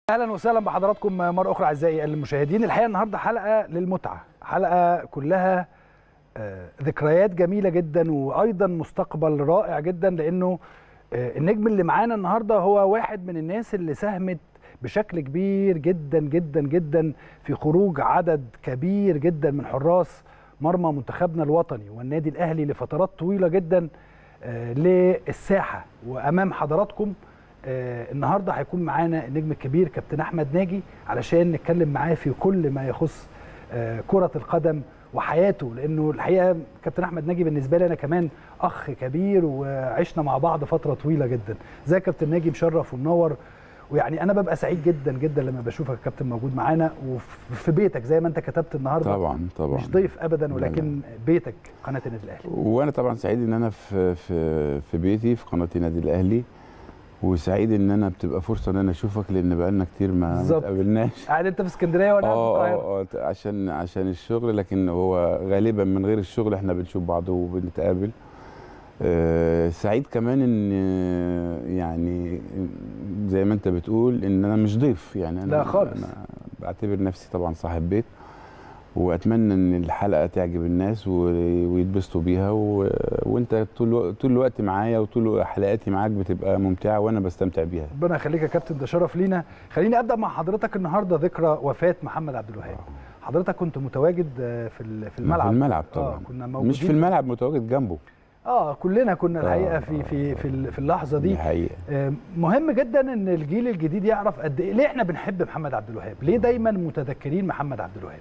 اهلا وسهلا بحضراتكم مره اخرى اعزائي المشاهدين. الحقيقه النهارده حلقه للمتعه، حلقه كلها ذكريات جميله جدا وايضا مستقبل رائع جدا، لانه النجم اللي معانا النهارده هو واحد من الناس اللي ساهمت بشكل كبير جدا جدا جدا في خروج عدد كبير جدا من حراس مرمى منتخبنا الوطني والنادي الاهلي لفترات طويله جدا للساحه. وامام حضراتكم النهارده هيكون معانا النجم الكبير كابتن احمد ناجي علشان نتكلم معاه في كل ما يخص كرة القدم وحياته، لانه الحقيقه كابتن احمد ناجي بالنسبه لي انا كمان اخ كبير وعشنا مع بعض فتره طويله جدا. ازيك يا كابتن ناجي؟ مشرف ومنور، ويعني انا ببقى سعيد جدا جدا لما بشوفك يا كابتن موجود معانا وفي بيتك زي ما انت كتبت النهارده. طبعا مش ضيف ابدا، ولكن بيتك قناه النادي الاهلي. وانا طبعا سعيد ان انا في بيتي في قناه النادي الاهلي، وسعيد ان انا بتبقى فرصه ان انا اشوفك، لان بقالنا كتير ما اتقابلناش. قاعد انت في اسكندريه وانا في القاهره عشان الشغل، لكن هو غالبا من غير الشغل احنا بنشوف بعض وبنتقابل. سعيد كمان ان يعني زي ما انت بتقول ان انا مش ضيف، يعني لا خالص. انا بعتبر نفسي طبعا صاحب بيت، واتمنى ان الحلقه تعجب الناس ويتبسطوا بيها، وانت طول الوقت معايا وطول حلقاتي معاك بتبقى ممتعه وانا بستمتع بيها. ربنا يخليك يا كابتن، ده شرف لينا. خليني ابدا مع حضرتك النهارده ذكرى وفاه محمد عبد الوهاب. حضرتك كنت متواجد في الملعب. في الملعب طبعا. كنا موجودين، مش في الملعب، متواجد جنبه. كلنا كنا الحقيقه في اللحظه دي. حقيقة. مهم جدا ان الجيل الجديد يعرف قد ايه، ليه احنا بنحب محمد عبد الوهاب، ليه دايما متذكرين محمد عبد الوهاب.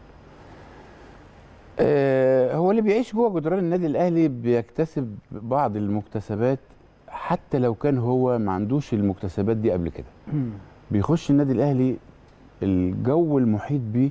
هو اللي بيعيش جوه جدران النادي الاهلي بيكتسب بعض المكتسبات، حتى لو كان هو ما عندوش المكتسبات دي قبل كده. بيخش النادي الاهلي، الجو المحيط بيه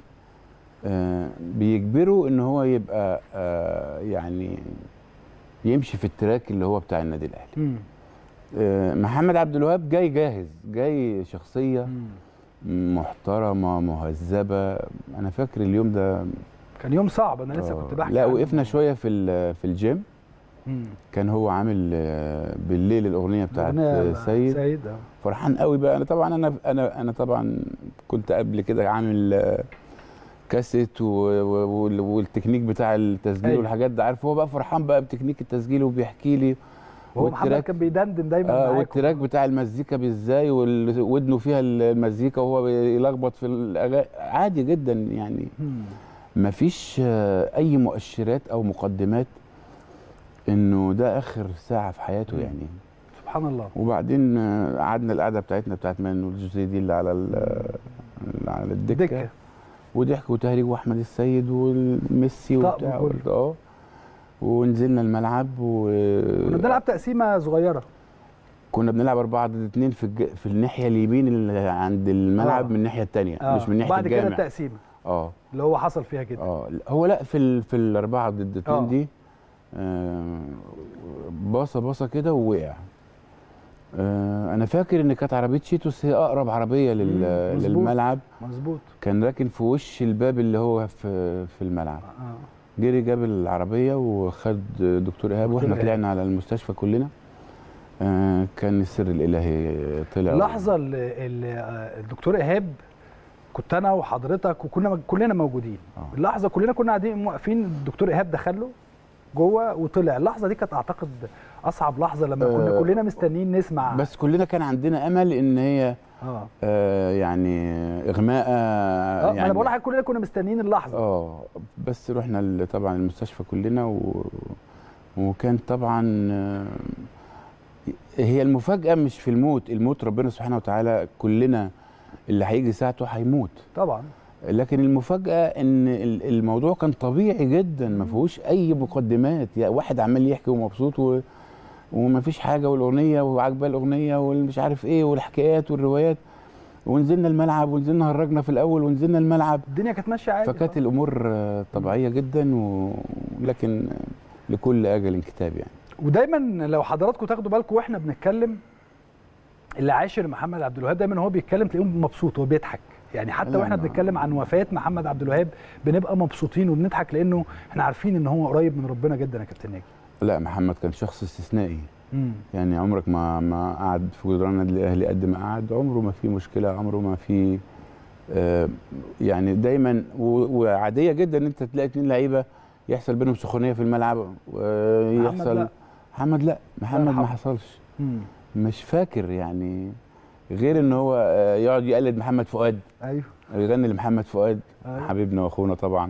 بيجبره ان هو يبقى يعني يمشي في التراك اللي هو بتاع النادي الاهلي. محمد عبد الوهاب جاي جاهز، جاي شخصيه محترمه مهذبه. انا فاكر اليوم ده كان يوم صعب، انا لسه كنت بحكي. لا، وقفنا شويه في الجيم. كان هو عامل بالليل الاغنيه بتاعت سيد. فرحان قوي بقى. انا طبعا كنت قبل كده عامل كاسيت والتكنيك بتاع التسجيل والحاجات ده، عارف. هو بقى فرحان بقى بتكنيك التسجيل وبيحكي لي، وهو محمد كان بيدندن دايما معاكم. والتراك بتاع المزيكا ازاي ودنه فيها المزيكا وهو بيلخبط في الاغاني عادي جدا يعني. مفيش اي مؤشرات او مقدمات انه ده اخر ساعه في حياته يعني. سبحان الله. وبعدين قعدنا القعده بتاعتنا بتاعت مانو الجوزيه دي اللي على الدكه، وضحك وتهريج واحمد السيد والميسي وبتاع ونزلنا الملعب كنا بنلعب تقسيمه صغيره. كنا بنلعب 4-2 في الناحيه اليمين اللي عند الملعب من الناحيه الثانيه، مش من ناحيه الجامع. بعد كده التقسيمه اللي هو حصل فيها كده. هو لا، في ال4-2 دي باصه كده ووقع. انا فاكر ان كانت عربيه شيتوس هي اقرب عربيه للملعب. مظبوط. كان راكن في وش الباب اللي هو في الملعب. جري جاب العربيه وخد دكتور ايهاب، واحنا طلعنا على المستشفى كلنا. كان السر الالهي طلع. اللحظه اللي الدكتور ايهاب كنت انا وحضرتك وكنا كلنا موجودين. اللحظه كلنا كنا قاعدين واقفين، الدكتور ايهاب دخله جوه وطلع. اللحظه دي كانت اعتقد اصعب لحظه، لما كنا كلنا مستنيين نسمع. بس كلنا كان عندنا امل ان هي يعني اغماء. يعني انا بقول لحضرتك كلنا كنا مستنيين اللحظه. بس رحنا طبعا المستشفى كلنا وكان طبعا هي المفاجاه مش في الموت ربنا سبحانه وتعالى، كلنا اللي هيجي ساعته هيموت طبعا. لكن المفاجاه ان الموضوع كان طبيعي جدا، ما فيهوش اي مقدمات. يعني واحد عمال يحكي ومبسوط وما فيش حاجه، والاغنيه وعاجباه الاغنيه والمش عارف ايه والحكايات والروايات، ونزلنا الملعب ونزلنا هرجنا في الاول ونزلنا الملعب، الدنيا كانت ماشيه عادي. فكانت الامور طبيعيه جدا، لكن لكل اجل كتاب يعني. ودايما لو حضراتكم تاخدوا بالكم واحنا بنتكلم، اللي عاشر محمد عبد الوهاب دايما هو بيتكلم تلاقيه مبسوط وبيضحك. يعني حتى واحنا بنتكلم عن وفاه محمد عبد الوهاب بنبقى مبسوطين وبنضحك، لانه احنا عارفين ان هو قريب من ربنا جدا يا كابتن ناجي. لا، محمد كان شخص استثنائي. يعني عمرك ما قعد في جدران النادي الاهلي قد ما قعد، عمره ما في مشكله، عمره ما في يعني دايما وعاديه جدا ان انت تلاقي 2 لعيبه يحصل بينهم سخونيه في الملعب ويحصل. محمد لا، محمد ما حصلش. مش فاكر يعني غير ان هو يقعد يقلد محمد فؤاد. ايوه، يغني لمحمد فؤاد. أيوة. حبيبنا واخونا طبعا.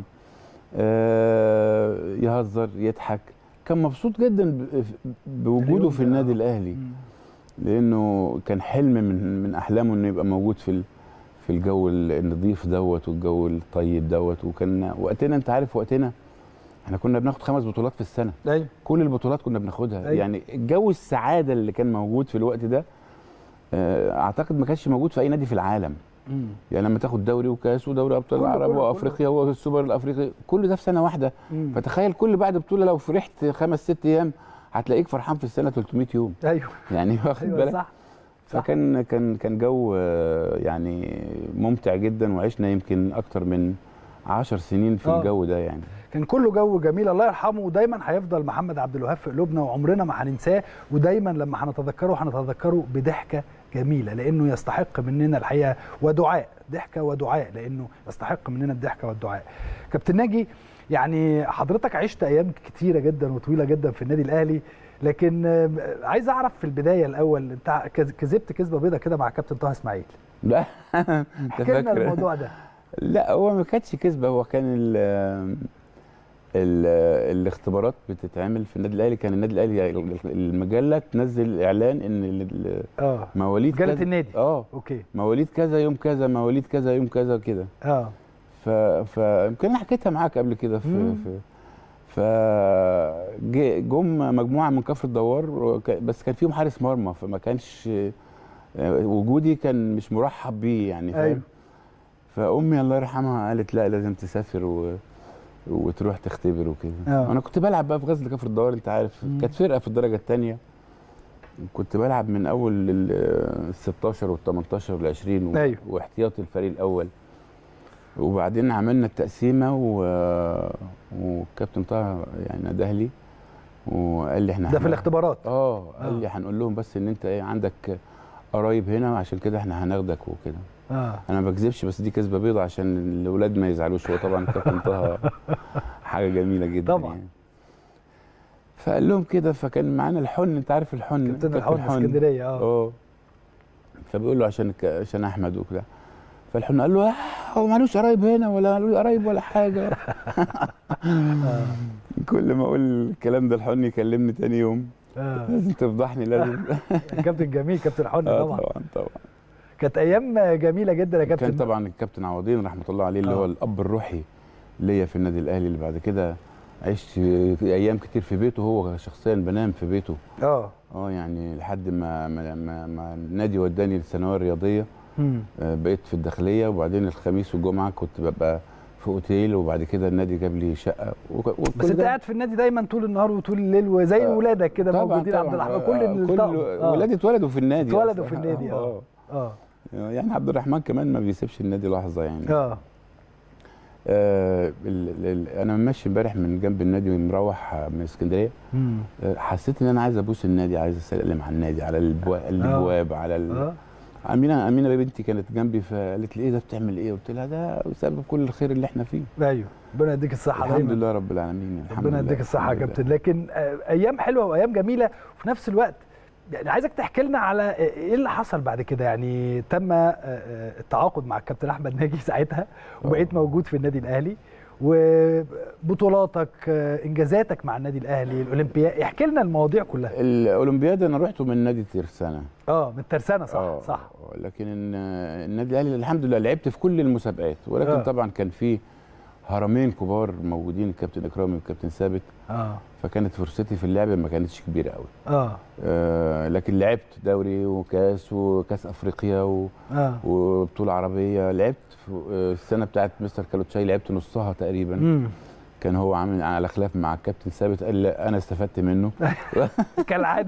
يهزر يضحك، كان مبسوط جدا بوجوده في النادي الاهلي، لانه كان حلم من احلامه انه يبقى موجود في الجو النظيف دوت والجو الطيب دوت. وكان وقتنا، انت عارف وقتنا احنا كنا بناخد 5 بطولات في السنه. أيوة. كل البطولات كنا بناخدها. أيوة. يعني الجو السعاده اللي كان موجود في الوقت ده اعتقد ما كانش موجود في اي نادي في العالم. يعني لما تاخد دوري وكاس ودوري ابطال العرب وافريقيا والسوبر الافريقي، كل ده في سنه واحده. فتخيل كل بعد بطوله لو فرحت 5 6 ايام هتلاقيك فرحان في السنه 300 يوم. ايوه يعني واخد بالك. صح. فكان كان جو يعني ممتع جدا، وعشنا يمكن اكتر من 10 سنين في الجو ده. يعني كان كله جو جميل، الله يرحمه. ودايما هيفضل محمد عبد الوهاب في قلوبنا وعمرنا ما هننساه، ودايما لما هنتذكره بضحكه جميله، لانه يستحق مننا الحقيقه ودعاء، ضحكه ودعاء، لانه يستحق مننا الضحكه والدعاء. كابتن ناجي، يعني حضرتك عشت ايام كتيره جدا وطويله جدا في النادي الاهلي، لكن عايز اعرف في البدايه الاول، انت كذبت كذبه بيضه كده مع كابتن طه اسماعيل؟ لا احكي لنا الموضوع ده. لا، هو ما كانتش كذبه، هو كان الاختبارات بتتعمل في النادي الاهلي. كان النادي الاهلي المجله تنزل اعلان ان مواليد مجله النادي اوكي، مواليد كذا يوم كذا، مواليد كذا يوم كذا كده. فيمكن انا حكيتها معاك قبل كده جم مجموعه من كفر الدوار، بس كان فيهم حارس مرمى، فما كانش وجودي كان مش مرحب بيه يعني، فاهم؟ أيوه. فامي الله يرحمها قالت لا لازم تسافر وتروح تختبر وكده. انا كنت بلعب بقى في غزل كفر الدوار، انت عارف كانت فرقه في الدرجه الثانيه، كنت بلعب من اول ال 16 وال 18 وال 20 أيوه. واحتياطي الفريق الاول. وبعدين عملنا التقسيمه والكابتن طه يعني نده لي وقال لي احنا ده في الاختبارات. قال لي هنقول لهم بس ان انت عندك قرايب هنا، عشان كده احنا هناخدك وكده. انا ما بكذبش، بس دي كذبه بيضه عشان الاولاد ما يزعلوش. هو طبعا الكابتن طه حاجه جميله جدا طبعا يعني. فقال لهم كده، فكان معانا الحن، انت عارف الحن، كابتن الحن اسكندريه. فبيقول له عشان احمد وكده. فالحن قال له هو مالوش قرايب هنا ولا له قرايب ولا حاجه. كل ما اقول الكلام ده الحن يكلمني تاني يوم. لازم تفضحني لازم. كابتن جميل، كابتن الحن طبعا. طبعا كانت ايام جميله جدا يا كابتن. كان طبعا الكابتن عوضين رحمه الله عليه اللي هو الاب الروحي ليا في النادي الاهلي، اللي بعد كده عشت ايام كتير في بيته، هو شخصيا بنام في بيته. يعني لحد ما النادي وداني للثانويه الرياضيه. بقيت في الداخليه، وبعدين الخميس والجمعه كنت ببقى في اوتيل، وبعد كده النادي جاب لي شقه. بس انت قاعد في النادي دايما طول النهار وطول الليل، وزي ولادك كده موجودين عبد الرحمن. كل ولادي اتولدوا في النادي. اتولدوا في النادي. يعني عبد الرحمن كمان ما بيسيبش النادي لحظه يعني. انا ماشي امبارح من جنب النادي ومروح من اسكندريه. حسيت ان انا عايز ابوس النادي، عايز اسلم على النادي، على الابواب، على امينه بنتي كانت جنبي، فقالت لي ايه ده بتعمل ايه؟ قلت لها ده بسبب كل الخير اللي احنا فيه. ايوه، ربنا يديك الصحه دايما. الحمد لله رب العالمين. ربنا يديك الصحه يا كابتن. لكن ايام حلوه وايام جميله، وفي نفس الوقت يعني عايزك تحكي لنا على ايه اللي حصل بعد كده. يعني تم التعاقد مع الكابتن احمد ناجي ساعتها، وبقيت موجود في النادي الاهلي، وبطولاتك انجازاتك مع النادي الاهلي، الاولمبياد، احكي لنا المواضيع كلها. الاولمبياد انا رحته من نادي ترسانه. من الترسانه صح. لكن النادي الاهلي الحمد لله لعبت في كل المسابقات، ولكن طبعا كان في هرمين كبار موجودين، الكابتن اكرامي والكابتن ثابت. فكانت فرصتي في اللعب ما كانتش كبيره قوي. لكن لعبت دوري وكاس افريقيا وبطوله عربيه. لعبت في السنه بتاعت مستر كالوتشاي، لعبت نصها تقريبا. كان هو عامل على خلاف مع الكابتن ثابت، قال لا انا استفدت منه كالعاده.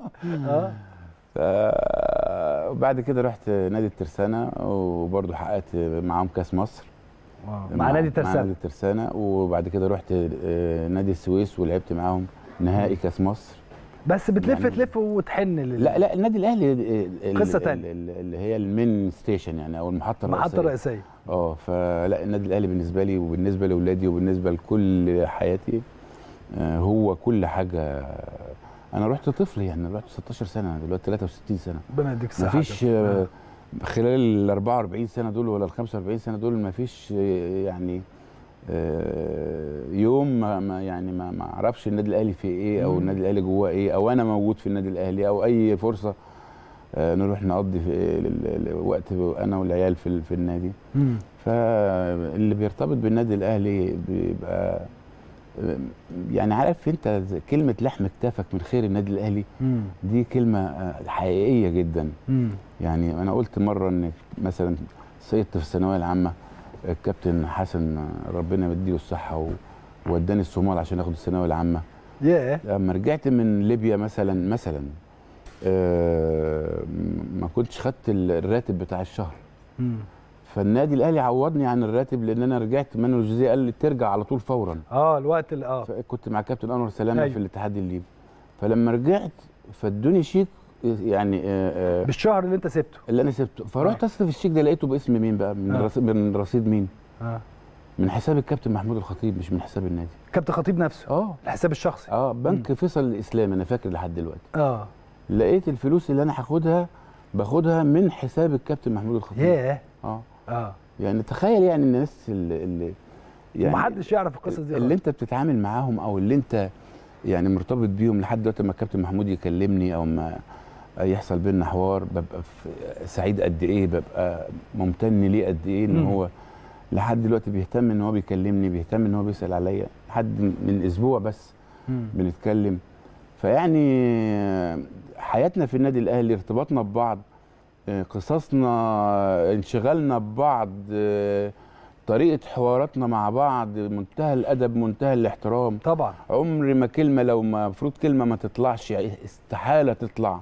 وبعد كده رحت نادي الترسانه، وبرضه حققت معاهم كاس مصر. مع نادي الترسانه. وبعد كده رحت نادي السويس ولعبت معاهم نهائي كاس مصر. بس بتلف يعني تلف وتحن لا لا، النادي الاهلي قصه ثانيه اللي هي المين ستيشن يعني، او المحطه الرئيسيه. فلا النادي الاهلي بالنسبه لي وبالنسبه لاولادي وبالنسبه لكل حياتي هو كل حاجه. انا رحت طفل يعني، رحت 16 سنه، انا دلوقتي 63 سنه. ربنا يديك الصحه. مفيش خلال ال 44 سنه دول ولا ال 45 سنه دول مفيش يعني يوم ما اعرفش النادي الاهلي في ايه، او النادي الاهلي جواه ايه، او انا موجود في النادي الاهلي، او اي فرصه نروح نقضي في وقت انا والعيال في النادي. فاللي بيرتبط بالنادي الاهلي بيبقى يعني عارف انت كلمه لحم كتافك من خير النادي الاهلي، دي كلمه حقيقيه جدا. يعني انا قلت مره ان مثلا صيدت في الثانويه العامه، الكابتن حسن ربنا يديله الصحه ووداني الصومال عشان اخد الثانويه العامه. لما رجعت من ليبيا مثلا ما كنتش خدت الراتب بتاع الشهر. فالنادي الاهلي عوضني عن الراتب، لان انا رجعت مانويل جوزيه قال لي ترجع على طول فورا. الوقت كنت مع كابتن انور سلامه في الاتحاد الليبي. فلما رجعت فادوني شيك يعني بالشهر اللي انت سبته، اللي انا سبته. فرحت اصرف الشيك ده، لقيته باسم مين بقى؟ من رصيد مين؟ من حساب الكابتن محمود الخطيب، مش من حساب النادي. كابتن خطيب نفسه؟ الحساب الشخصي. بنك فيصل الاسلامي، انا فاكر لحد دلوقتي. لقيت الفلوس اللي انا باخدها من حساب الكابتن محمود الخطيب. يعني تخيل يعني الناس اللي يعني محدش يعرف القصص دي، اللي انت بتتعامل معاهم او اللي انت يعني مرتبط بيهم لحد دلوقتي. لما الكابتن محمود يكلمني او ما يحصل بينا حوار، ببقى سعيد قد ايه، ببقى ممتن ليه قد ايه، ان هو لحد دلوقتي بيهتم ان هو بيكلمني، بيهتم ان هو بيسال عليا. لحد من اسبوع بس بنتكلم. فيعني حياتنا في النادي الاهلي، ارتباطنا ببعض، قصصنا، انشغالنا ببعض، طريقه حواراتنا مع بعض، منتهى الادب، منتهى الاحترام. طبعا عمر ما كلمه، لو المفروض كلمه ما تطلعش، استحاله تطلع.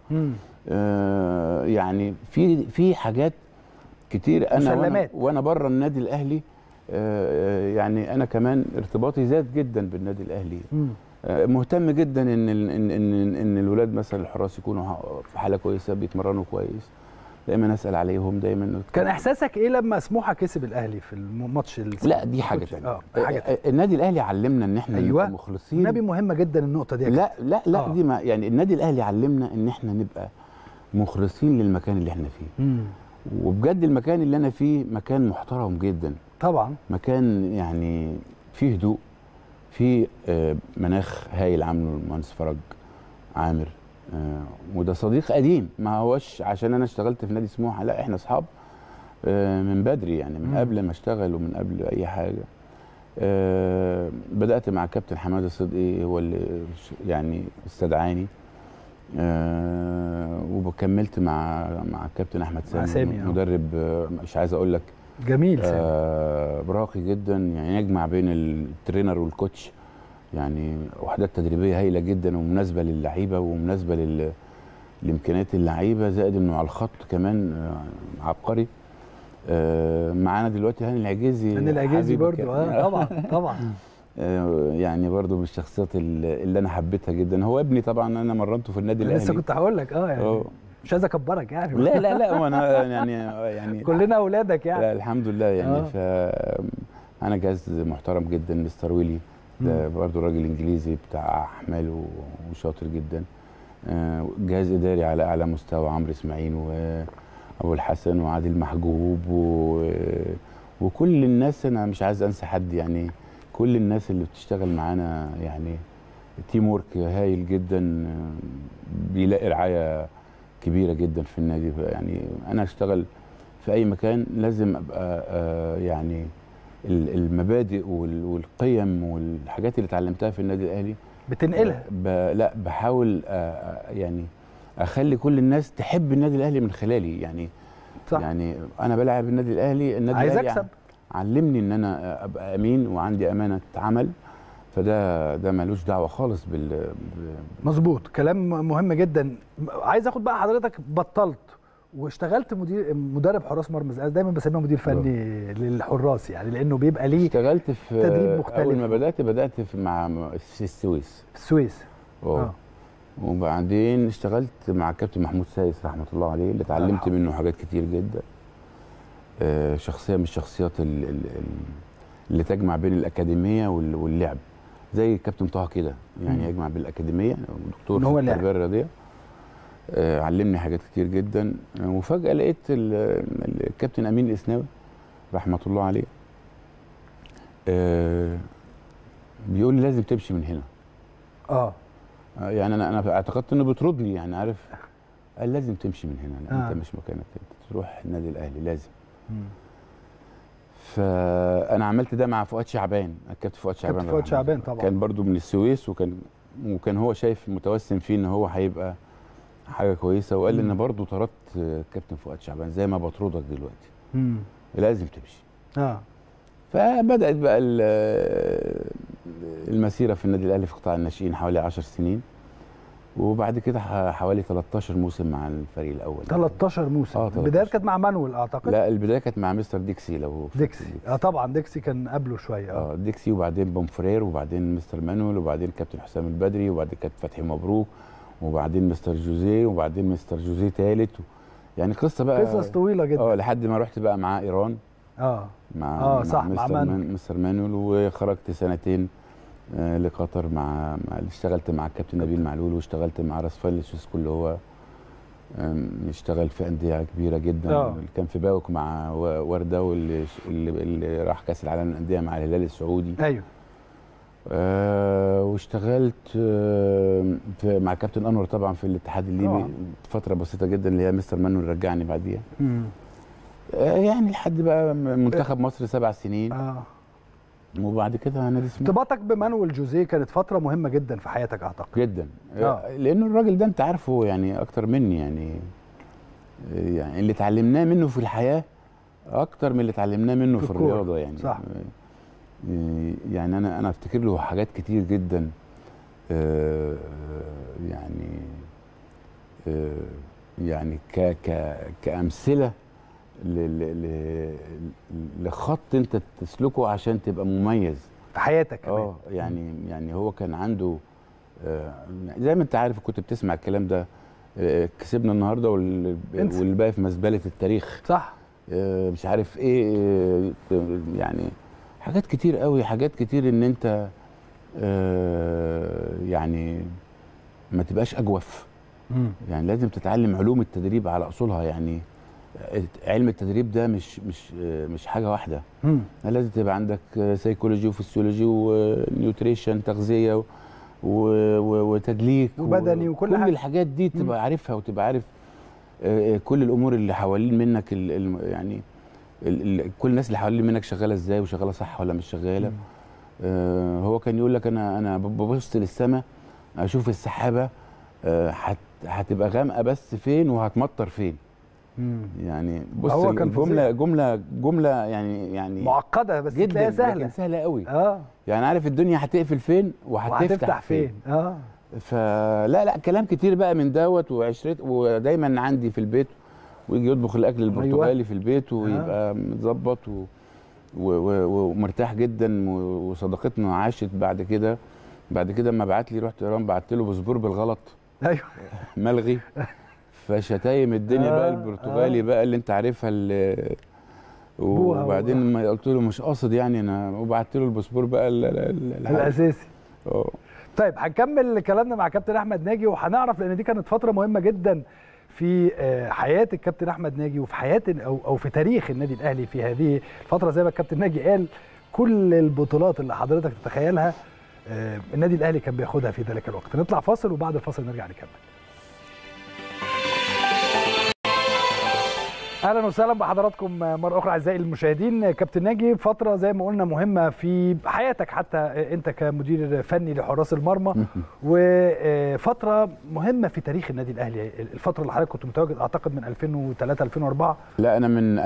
يعني في حاجات كتير انا وانا بره النادي الاهلي. يعني انا كمان ارتباطي زاد جدا بالنادي الاهلي. مهتم جدا ان الولاد مثلا الحراس يكونوا في حاله كويسه، بيتمرنوا كويس، دايما اسال عليهم دايما. كان احساسك ايه لما سموحه كسب الاهلي في الماتش؟ لا دي حاجه ثانيه. النادي الاهلي علمنا ان احنا نبقى مخلصين. النبي مهمه جدا النقطه دي. لا دي ما يعني النادي الاهلي علمنا ان احنا نبقى مخلصين للمكان اللي احنا فيه. وبجد المكان اللي انا فيه مكان محترم جدا طبعا، مكان يعني فيه هدوء، فيه مناخ هايل عامله المهندس فرج عامر، وده صديق قديم، ما هوش عشان انا اشتغلت في نادي سموحه، لا احنا اصحاب من بدري يعني، من قبل ما اشتغل ومن قبل اي حاجه. بدات مع كابتن حماده صدقي، هو اللي يعني استدعاني، وكملت مع الكابتن احمد سامي مدرب مش عايز اقول لك جميل، راقي جدا، يعني يجمع بين الترينر والكوتش، يعني وحدات تدريبيه هايله جدا ومناسبه للعيبه ومناسبه لامكانيات اللعيبه، زائد انه على الخط كمان عبقري. معانا دلوقتي هاني العجيزي برضه. طبعا يعني برضه من الشخصيات اللي انا حبيتها جدا. هو ابني طبعا، انا مرنته في النادي الاهلي. لسه كنت هقول لك يعني مش عايز اكبرك يعني. لا وانا يعني كلنا اولادك يعني. لا الحمد لله يعني. فانا جهاز محترم جدا، مستر ويلي ده برضه راجل انجليزي بتاع احمال وشاطر جدا. جهاز اداري على اعلى مستوى، عمرو اسماعيل وابو الحسن وعادل محجوب وكل الناس، انا مش عايز انسى حد يعني. كل الناس اللي بتشتغل معانا يعني تيم ورك هايل جدا، بيلاقي رعايه كبيره جدا في النادي. يعني انا اشتغل في اي مكان لازم ابقى يعني المبادئ والقيم والحاجات اللي اتعلمتها في النادي الاهلي بتنقلها. لا بحاول يعني اخلي كل الناس تحب النادي الاهلي من خلالي يعني. صح. يعني انا بلعب النادي الاهلي عايز اكسب، علمني ان انا ابقى امين وعندي امانه عمل، فده ملوش دعوه خالص مظبوط. كلام مهم جدا. عايز اخد بقى حضرتك، بطلت واشتغلت مدرب حراس مرمى، دايما بسميه مدير فني للحراس يعني، لانه بيبقى ليه اشتغلت في تدريب مختلف. اول ما بدات في السويس. في السويس. وبعدين اشتغلت مع الكابتن محمود سايس رحمه الله عليه، اللي اتعلمت منه حاجات كتير جدا. شخصيه من الشخصيات اللي تجمع بين الاكاديميه واللعب، زي الكابتن طه كده يعني، يجمع بين الاكاديميه، دكتور في التربيه الرياضيه. علمني حاجات كتير جدا. وفجاه لقيت الكابتن امين الاسناوي رحمه الله عليه بيقول لي لازم تمشي من هنا. يعني انا اعتقدت انه بيطردني، يعني عارف، قال لازم تمشي من هنا، انت مش مكانك، انت تروح النادي الاهلي لازم. فانا عملت ده مع فؤاد شعبان، الكابتن فؤاد شعبان. كابتن فؤاد شعبان طبعا كان برضو من السويس، وكان هو شايف متوسم فيه ان هو هيبقى حاجه كويسه، وقال لي ان برضو طردت كابتن فؤاد شعبان زي ما بطردك دلوقتي. لازم تمشي. فبدات بقى المسيره في النادي الاهلي في قطاع الناشئين حوالي 10 سنين، وبعد كده حوالي 13 موسم مع الفريق الاول. 13 موسم. البدايه كانت مع مانويل اعتقد. لا، البدايه كانت مع مستر ديكسي. لو ديكسي طبعا ديكسي كان قبله شويه. ديكسي، وبعدين بومفرير، وبعدين مستر مانويل، وبعدين كابتن حسام البدري، وبعدين كابتن فتحي مبروك، وبعدين مستر جوزيه، وبعدين مستر جوزيه ثالث. يعني قصه بقى، قصص طويله جدا. لحد ما رحت بقى مع ايران. مع مستر مانويل، وخرجت سنتين لقطر مع اشتغلت مع الكابتن نبيل معلول، واشتغلت مع راس فال السويسكو اللي هو اشتغل في انديه كبيره جدا. اللي كان في باوك مع ورده، واللي راح كاس العالم للانديه مع الهلال السعودي. ايوه. واشتغلت مع كابتن انور طبعا في الاتحاد الليبي فتره بسيطه جدا، اللي هي مستر مانويل رجعني بعديها. يعني لحد بقى منتخب مصر 7 سنين. وبعد كده نادي سموحه. ارتباطك بمانويل جوزيه كانت فتره مهمه جدا في حياتك اعتقد. جدا. لانه الراجل ده انت عارفه يعني اكتر مني، يعني اللي اتعلمناه منه في الحياه اكتر من اللي اتعلمناه منه في الرياضه يعني. صح. يعني انا افتكر له حاجات كتير جدا. يعني كامثله لخط انت تسلكه عشان تبقى مميز في حياتك كمان. يعني هو كان عنده زي ما انت عارف، كنت بتسمع الكلام ده، كسبنا النهارده والباقي في مزبله التاريخ. صح. مش عارف ايه، يعني حاجات كتير قوي، حاجات كتير ان انت يعني ما تبقاش اجوف. يعني لازم تتعلم علوم التدريب على اصولها. يعني علم التدريب ده مش حاجه واحده. لازم تبقى عندك سيكولوجي وفسيولوجي ونيوتريشن، تغذيه وتدليك وبدني وكل حاجه. الحاجات دي تبقى عارفها، وتبقى عارف كل الامور اللي حوالين منك، يعني كل الناس اللي حوالين منك شغاله ازاي، وشغاله صح ولا مش شغاله. هو كان يقول لك انا ببص للسماء اشوف السحابه هتبقى غامقه بس فين وهتمطر فين. يعني بص، جمله يعني معقده بس جدا، سهله، سهله قوي. يعني عارف الدنيا هتقفل فين وهتفتح فين. فلا كلام كتير بقى من دوت وعشرت. ودايما عندي في البيت، ويجي يطبخ الاكل البرتغالي في البيت، ويبقى متظبط ومرتاح جدا. وصداقتنا عاشت بعد كده. اما بعت لي رحت ايران، بعت له باسبور بالغلط. ايوه. ملغي. فشتايم الدنيا بقى البرتغالي بقى اللي انت عارفها. وبعدين لما قلت له مش قاصد يعني انا، وبعت له الباسبور بقى الاساسي. طيب هنكمل كلامنا مع كابتن احمد ناجي، وهنعرف لان دي كانت فتره مهمه جدا في حياه الكابتن احمد ناجي، وفي حياه او في تاريخ النادي الاهلي في هذه الفتره. زي ما الكابتن ناجي قال، كل البطولات اللي حضرتك تتخيلها النادي الاهلي كان بياخدها في ذلك الوقت. نطلع فاصل، وبعد الفاصل نرجع نكمل. اهلا وسهلا بحضراتكم مره اخرى اعزائي المشاهدين. كابتن ناجي، فتره زي ما قلنا مهمه في حياتك، حتى انت كمدير فني لحراس المرمى، وفتره مهمه في تاريخ النادي الاهلي. الفتره اللي حضرتك كنت متواجد اعتقد من 2003 2004. لا، انا من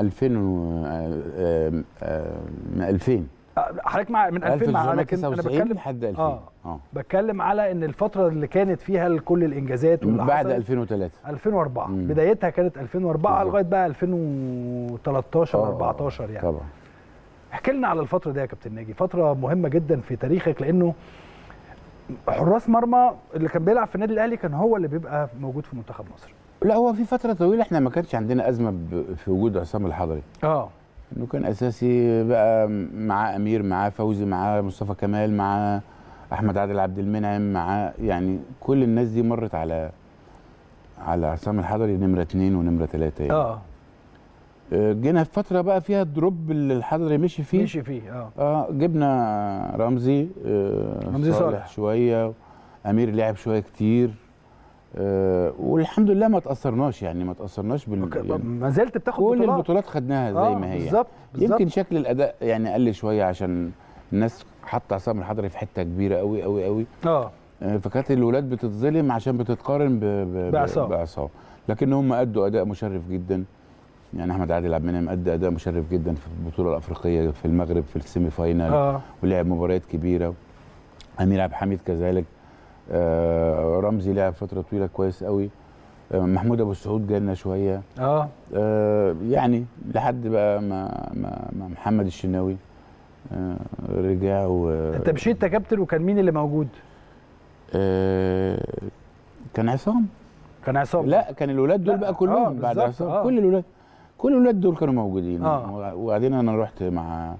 2000 حضرتك من 2000 لكن انا بتكلم لحد 2000. بتكلم على ان الفتره اللي كانت فيها كل الانجازات واللي بعد 2003 2004. بدايتها كانت 2004 لغايه بقى 2013 14 يعني. طبعا. احكي لنا على الفتره دي يا كابتن ناجي، فتره مهمه جدا في تاريخك، لانه حراس مرمى اللي كان بيلعب في النادي الاهلي كان هو اللي بيبقى موجود في منتخب مصر. لا هو في فتره طويله احنا ما كانش عندنا ازمه في وجود عصام الحضري. انه كان اساسي بقى، مع امير، مع فوزي، مع مصطفى كمال، مع احمد عادل عبد المنعم، مع يعني كل الناس دي مرت على عصام الحضري نمره 2 ونمره 3 يعني. جينا في فتره بقى فيها الدروب اللي الحضري مشي فيه. جبنا رمزي صالح شويه، امير لعب شويه كتير، والحمد لله ما تاثرناش يعني ما زلت بتاخد كل البطولات خدناها زي ما هي. بالظبط. يمكن شكل الاداء يعني قل شويه عشان الناس حاطه عصام الحضري في حته كبيره قوي قوي قوي. فكانت الولاد بتتظلم عشان بتتقارن بعصام، لكن هم ادوا اداء مشرف جدا. يعني احمد عادل عبد المنعم ادى اداء مشرف جدا في البطوله الافريقيه في المغرب في السيمي فاينال، ولعب مباريات كبيره. امير عبد الحميد كذلك. رمزي لعب فتره طويله كويس قوي. محمود ابو السعود جالنا شويه. يعني لحد بقى ما محمد الشناوي رجع. انت مشيت كابتن، وكان مين اللي موجود؟ كان عصام. لا كان الولاد دول بقى كلهم بعد عصام. كل الولاد دول كانوا موجودين. وبعدين انا رحت مع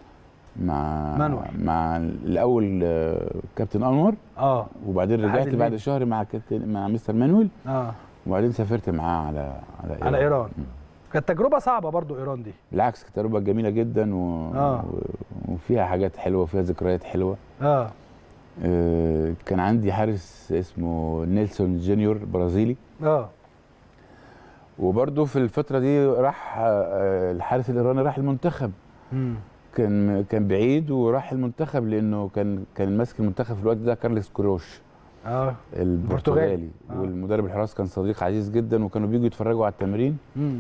الاول كابتن انور. وبعدين رجعت بعد شهر مع مستر مانويل. وبعدين سافرت معاه على ايران. كانت تجربه صعبه برضو ايران دي. بالعكس كانت تجربه جميله جدا وفيها حاجات حلوه وفيها ذكريات حلوه. كان عندي حارس اسمه نيلسون جونيور برازيلي. وبرضه في الفتره دي راح الحارس الايراني راح المنتخب. كان بعيد وراح المنتخب لانه كان ماسك المنتخب في الوقت ده كارلوس كروش البرتغالي. والمدرب الحراس كان صديق عزيز جدا، وكانوا بيجوا يتفرجوا على التمرين.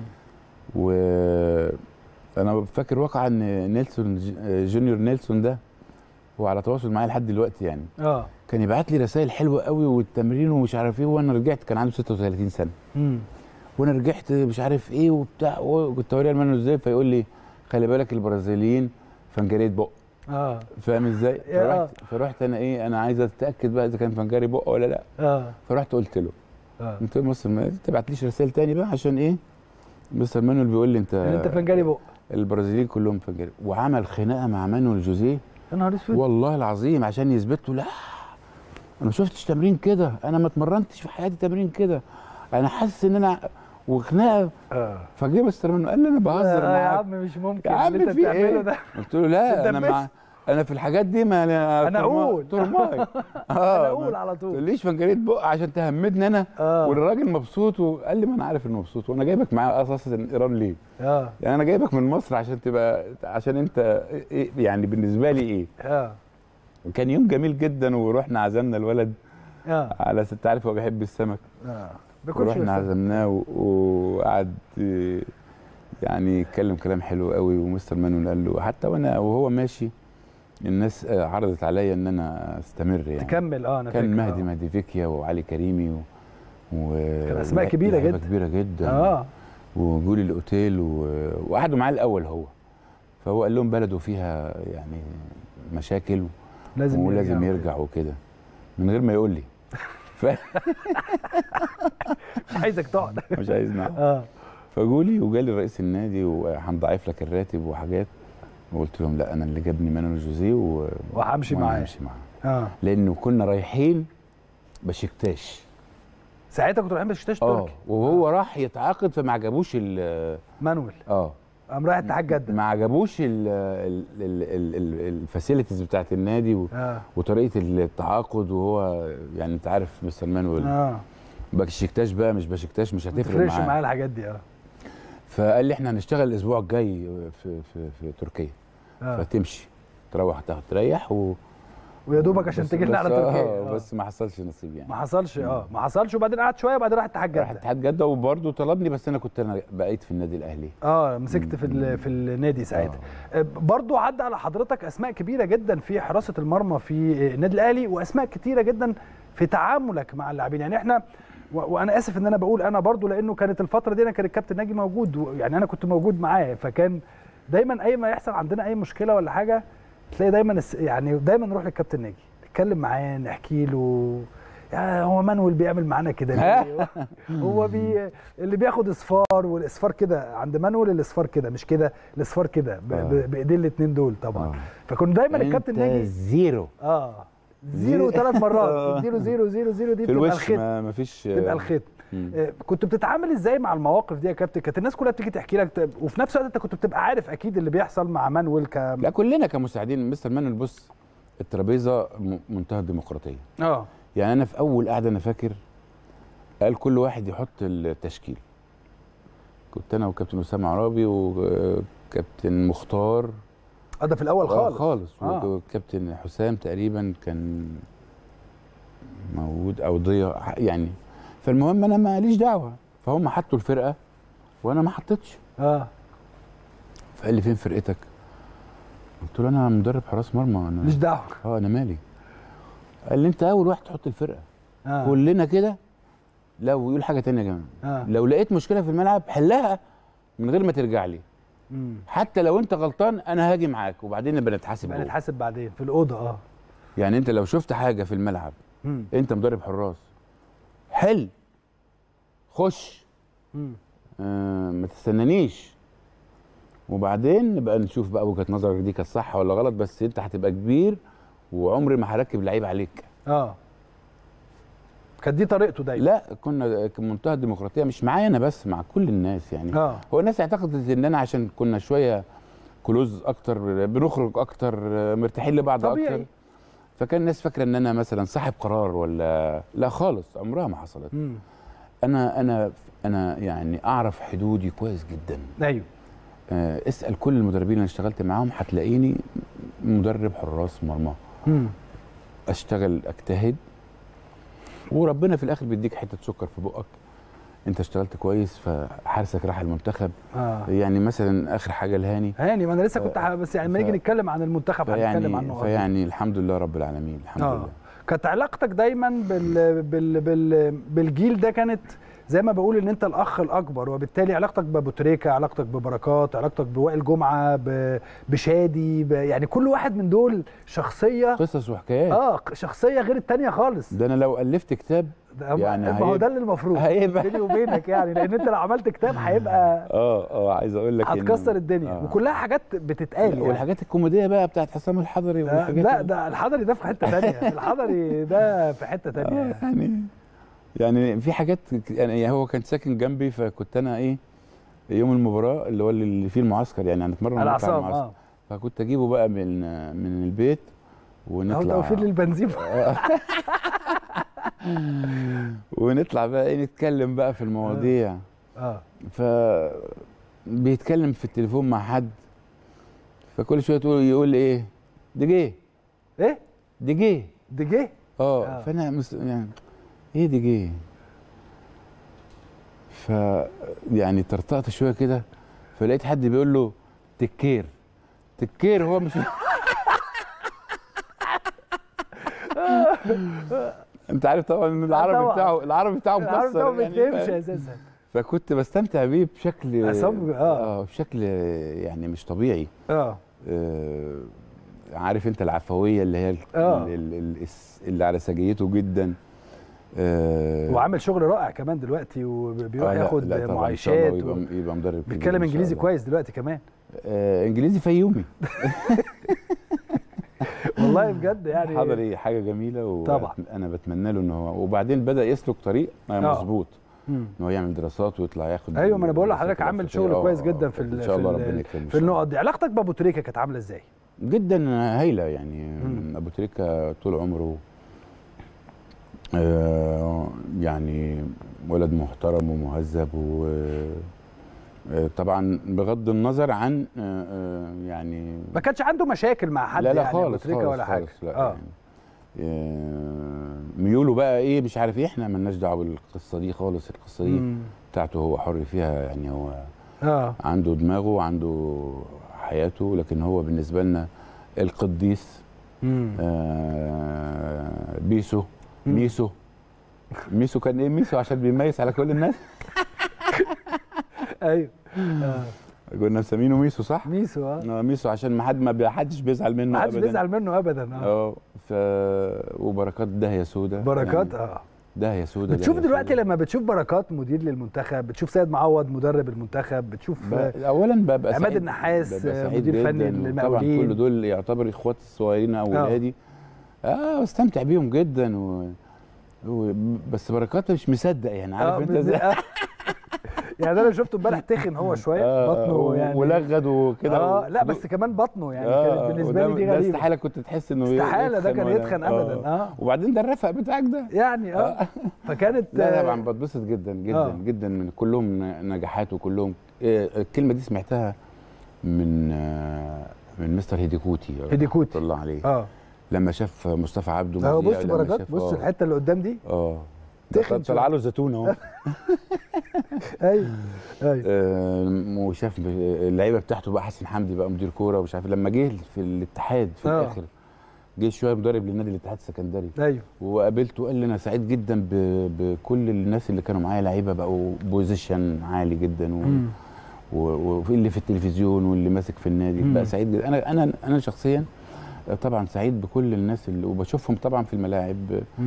وانا فاكر واقعا ان نيلسون جونيور نيلسون ده هو على تواصل معايا لحد دلوقتي يعني. كان يبعت لي رسائل حلوه قوي والتمرين ومش عارف ايه، وانا رجعت كان عنده 36 سنه. وانا رجعت مش عارف ايه وبتاع، كنت اوريه المنه ازاي، فيقول لي خلي بالك البرازيليين فنجريه بق. فاهم ازاي؟ فرحت انا انا عايز اتاكد بقى اذا كان فنجري بق ولا لا. فرحت قلت له قلت له مستر ما تبعتليش رسائل تاني بقى عشان ايه؟ مستر مانويل بيقول لي انت فنجري بق. البرازيليين كلهم فنجري. وعمل خناقه مع مانويل جوزيه. يا نهار اسود والله العظيم عشان يثبت له لا انا ما شفتش تمرين كده، انا ما اتمرنتش في حياتي تمرين كده، انا حاسس ان انا وخناقه. فجه مستر مانويل قال لي انا بهزر معاك يا عم مش ممكن يا عم اللي انت بتعمله ده. قلت له لا انا في الحاجات دي ما انا اقول ترماي انا اقول على طول. ما تقوليش فنجريت بق عشان تهمدني انا. والراجل مبسوط وقال لي ما انا عارف انه مبسوط، وانا جايبك معايا اساسا ايران ليه؟ يعني انا جايبك من مصر عشان انت يعني بالنسبه لي ايه؟ كان يوم جميل جدا، ورحنا عزمنا الولد على ست عارف هو بيحب السمك. ورحنا عزمناه وقعد يعني يتكلم كلام حلو قوي، ومستر مانويل قال له حتى وهو ماشي الناس عرضت عليا ان انا استمر يعني تكمل. انا كان مهدي فيكيا وعلي كريمي كان اسماء كبيره جدا وجولي الاوتيل وقعدوا معاه الاول هو، فهو قال لهم بلده فيها يعني مشاكل ولازم يرجع وكده من غير ما يقول لي مش عايزك تقعد مش عايزنا. فجولي وجالي رئيس النادي وهنضاعف لك الراتب وحاجات، وقلت لهم لا انا اللي جابني مانويل جوزيه وهمشي معاه. لانه كنا رايحين بشكتاش ساعتها، كنتوا رايحين بشكتاش تركي. وهو راح يتعاقد فما عجبوش مانويل. قام رايح اتحاد جده، ما عجبوش الفاسيلتيز بتاعت النادي وطريقه التعاقد، وهو يعني انت عارف مستر مانويل بشكتاش بقى مش بشكتاش مش هتفرق معاه. معاه الحاجات دي. فقال لي احنا هنشتغل الاسبوع الجاي في تركيا. فتمشي تروح تريح ويا دوبك عشان تجي لنا على تركيا. بس ما حصلش نصيب يعني. ما حصلش. وبعدين قعد شويه وبعدين راح اتحاد جده. اتحاد جده وبرده طلبني، بس انا بقيت في النادي الاهلي. مسكت في النادي ساعتها. برده عدى على حضرتك اسماء كبيره جدا في حراسه المرمى في النادي الاهلي، واسماء كتيره جدا في تعاملك مع اللاعبين. يعني احنا وانا اسف ان انا بقول انا برضو، لانه كانت الفتره دي انا كان الكابتن ناجي موجود، يعني انا كنت موجود معاه، فكان دايما اي ما يحصل عندنا اي مشكله ولا حاجه تلاقي دايما نروح للكابتن نتكلم معاه نحكي له هو مانويل بيعمل معانا كده ليه؟ هو اللي بياخد اصفار، والاصفار كده عند مانويل الاصفار كده مش كده، الاصفار كده بايدين الاثنين دول طبعا. فكنا دايما الكابتن ناجي زيرو زيرو 3 مرات تديله زيرو زيرو زيرو دي بتبقى الختم، ما فيش تبقى الختم. كنت بتتعامل ازاي مع المواقف دي يا كابتن؟ كانت الناس كلها بتيجي تحكي لك، وفي نفس الوقت انت كنت بتبقى عارف اكيد اللي بيحصل مع مانويل لا كلنا كمساعدين مستر مانويل. بص الترابيزه منتهى الديمقراطيه. يعني انا في اول قعده انا فاكر قال كل واحد يحط التشكيل. كنت انا وكابتن اسامه عرابي وكابتن مختار ده في الاول خالص وكابتن حسام تقريبا كان موجود او ضياء يعني. فالمهم انا ماليش دعوه، فهم حطوا الفرقه وانا ما حطيتش. فقال لي فين فرقتك؟ قلت له انا مدرب حراس مرمى، انا ماليش دعوه. انا مالي. قال لي انت اول واحد تحط الفرقه. كلنا كده. لو يقول حاجه ثانيه يا جماعه، لو لقيت مشكله في الملعب حلها من غير ما ترجع لي. حتى لو انت غلطان انا هاجي معاك وبعدين نبقى نتحاسب بعدين في الاوضه. يعني انت لو شفت حاجه في الملعب انت مدرب حراس حل، خش ما تستنانيش، وبعدين نبقى نشوف بقى وجهه نظرك دي كانت صح ولا غلط، بس انت هتبقى كبير وعمري ما هركب لعيب عليك. كانت دي طريقته دايما. لا كنا منتهى الديمقراطيه، مش معايا انا بس، مع كل الناس يعني. هو الناس اعتقدت ان انا عشان كنا شويه كلوز اكتر، بنخرج اكتر، مرتاحين لبعض طبيعي. اكتر، فكان الناس فاكره ان انا مثلا صاحب قرار ولا لا خالص، عمرها ما حصلت. انا يعني اعرف حدودي كويس جدا. ايوه. اسال كل المدربين اللي اشتغلت معاهم هتلاقيني مدرب حراس مرمى. اشتغل اجتهد وربنا في الاخر بيديك حته سكر في بقك. انت اشتغلت كويس فحارسك راح المنتخب. يعني مثلا اخر حاجه الهاني ما انا لسه كنت بس يعني لما نيجي نتكلم عن المنتخب هنتكلم عنه. فيعني الحمد لله رب العالمين، الحمد لله. كانت علاقتك دايما بالجيل ده كانت زي ما بقول ان انت الاخ الاكبر، وبالتالي علاقتك بابو تريكه، علاقتك ببركات، علاقتك بوائل جمعه، بشادي، يعني كل واحد من دول شخصيه، قصص وحكايات. شخصيه غير الثانيه خالص. ده انا لو الفت كتاب يعني ما هو ده اللي المفروض بيني وبينك يعني، لان انت لو عملت كتاب هيبقى عايز اقول لك هتكسر الدنيا. وكلها حاجات بتتقال يعني. والحاجات الكوميديه بقى بتاعت حسام الحضري والحاجات لا ده الحضري ده في حته ثانيه. الحضري ده في حته ثانيه يعني في حاجات يعني. هو كان ساكن جنبي، فكنت انا يوم المباراه اللي هو اللي فيه المعسكر يعني هنتمرن على المعسكر. فكنت اجيبه بقى من البيت ونطلع توفير للبنزين. ونطلع بقى نتكلم بقى في المواضيع. فبيتكلم في التليفون مع حد، فكل شويه يقول لي دي جه فانا يعني دي جه. ف يعني طرطقت شويه كده، فلقيت حد بيقول له تكير هو مش انت عارف طبعا ان العربي بتاعه مكسر يعني. اساسا فكنت بستمتع بيه بشكل بشكل يعني مش طبيعي. عارف انت العفويه اللي هي اللي على سجيته جدا. وعامل شغل رائع كمان دلوقتي، وبيروح ياخد معايشات يبقى مدرب. بيتكلم انجليزي كويس دلوقتي كمان. انجليزي فيومي. والله بجد يعني. حضري حاجه جميله، طبعا انا بتمنى له ان هو وبعدين بدا يسلك طريق مظبوط، ان هو يعمل دراسات ويطلع ياخد. ايوه، ما انا بقول لحضرتك عامل شغل كويس جدا في ان شاء الله ربنا يكرمه في النقط دي. علاقتك بابو تريكه كانت عامله ازاي؟ جدا هايله يعني. ابو تريكه طول عمره يعني ولد محترم ومهذب، وطبعا بغض النظر عن يعني ما كانش عنده مشاكل مع حد. لا يعني خالص ولا حاجه. لا يعني ميوله بقى مش عارف احنا مالناش دعوه بالقصه دي خالص. القصه دي بتاعته هو حر فيها يعني. هو عنده دماغه وعنده حياته، لكن هو بالنسبه لنا القديس. ميسو كان ميسو عشان بيميز على كل الناس. ايوه كنا مسمينه ميسو صح؟ ميسو ميسو عشان ما حدش بيزعل منه ابدا. ما حدش بيزعل منه ابدا. وبركات داهيه سودا. بركات يعني داهيه سودا. بتشوف دلوقتي لما بتشوف بركات مدير للمنتخب، بتشوف سيد معوض مدرب المنتخب، بتشوف اولا ببقى عماد النحاس مدير فني للمقاولين، طبعا كل دول يعتبر اخواتي الصغيرين او ولادي. بستمتع بيهم جدا بس بركات مش مصدق يعني، عارف انت ازاي. يعني انا شفته امبارح تخن هو شويه، بطنه يعني ولغد وكده. لا بس كمان بطنه يعني كانت بالنسبه لي دي غريبه. استحاله كنت تحس انه استحاله ده كان يتخن ابدا. وبعدين ده الرفق بتاعك ده يعني فكانت لا طبعا بتبسط جدا جدا جدا من كلهم نجاحات وكلهم. الكلمه دي سمعتها من مستر هيديكوتي الله عليه. لما شاف مصطفى عبده بص بركات، بص الحته اللي قدام دي طلع له زيتون اهو. ايوه وشاف اللعيبه بتاعته بقى، حسن حمدي بقى مدير كوره ومش عارف. لما جه في الاتحاد في الاخر جه شويه مدرب للنادي الاتحاد السكندري. ايوه وقابلته قال لي انا سعيد جدا بكل الناس اللي كانوا معايا لعيبه بقوا بوزيشن عالي جدا واللي في التلفزيون واللي ماسك في النادي بقى سعيد جدا. انا شخصيا طبعا سعيد بكل الناس اللي وبشوفهم طبعا في الملاعب.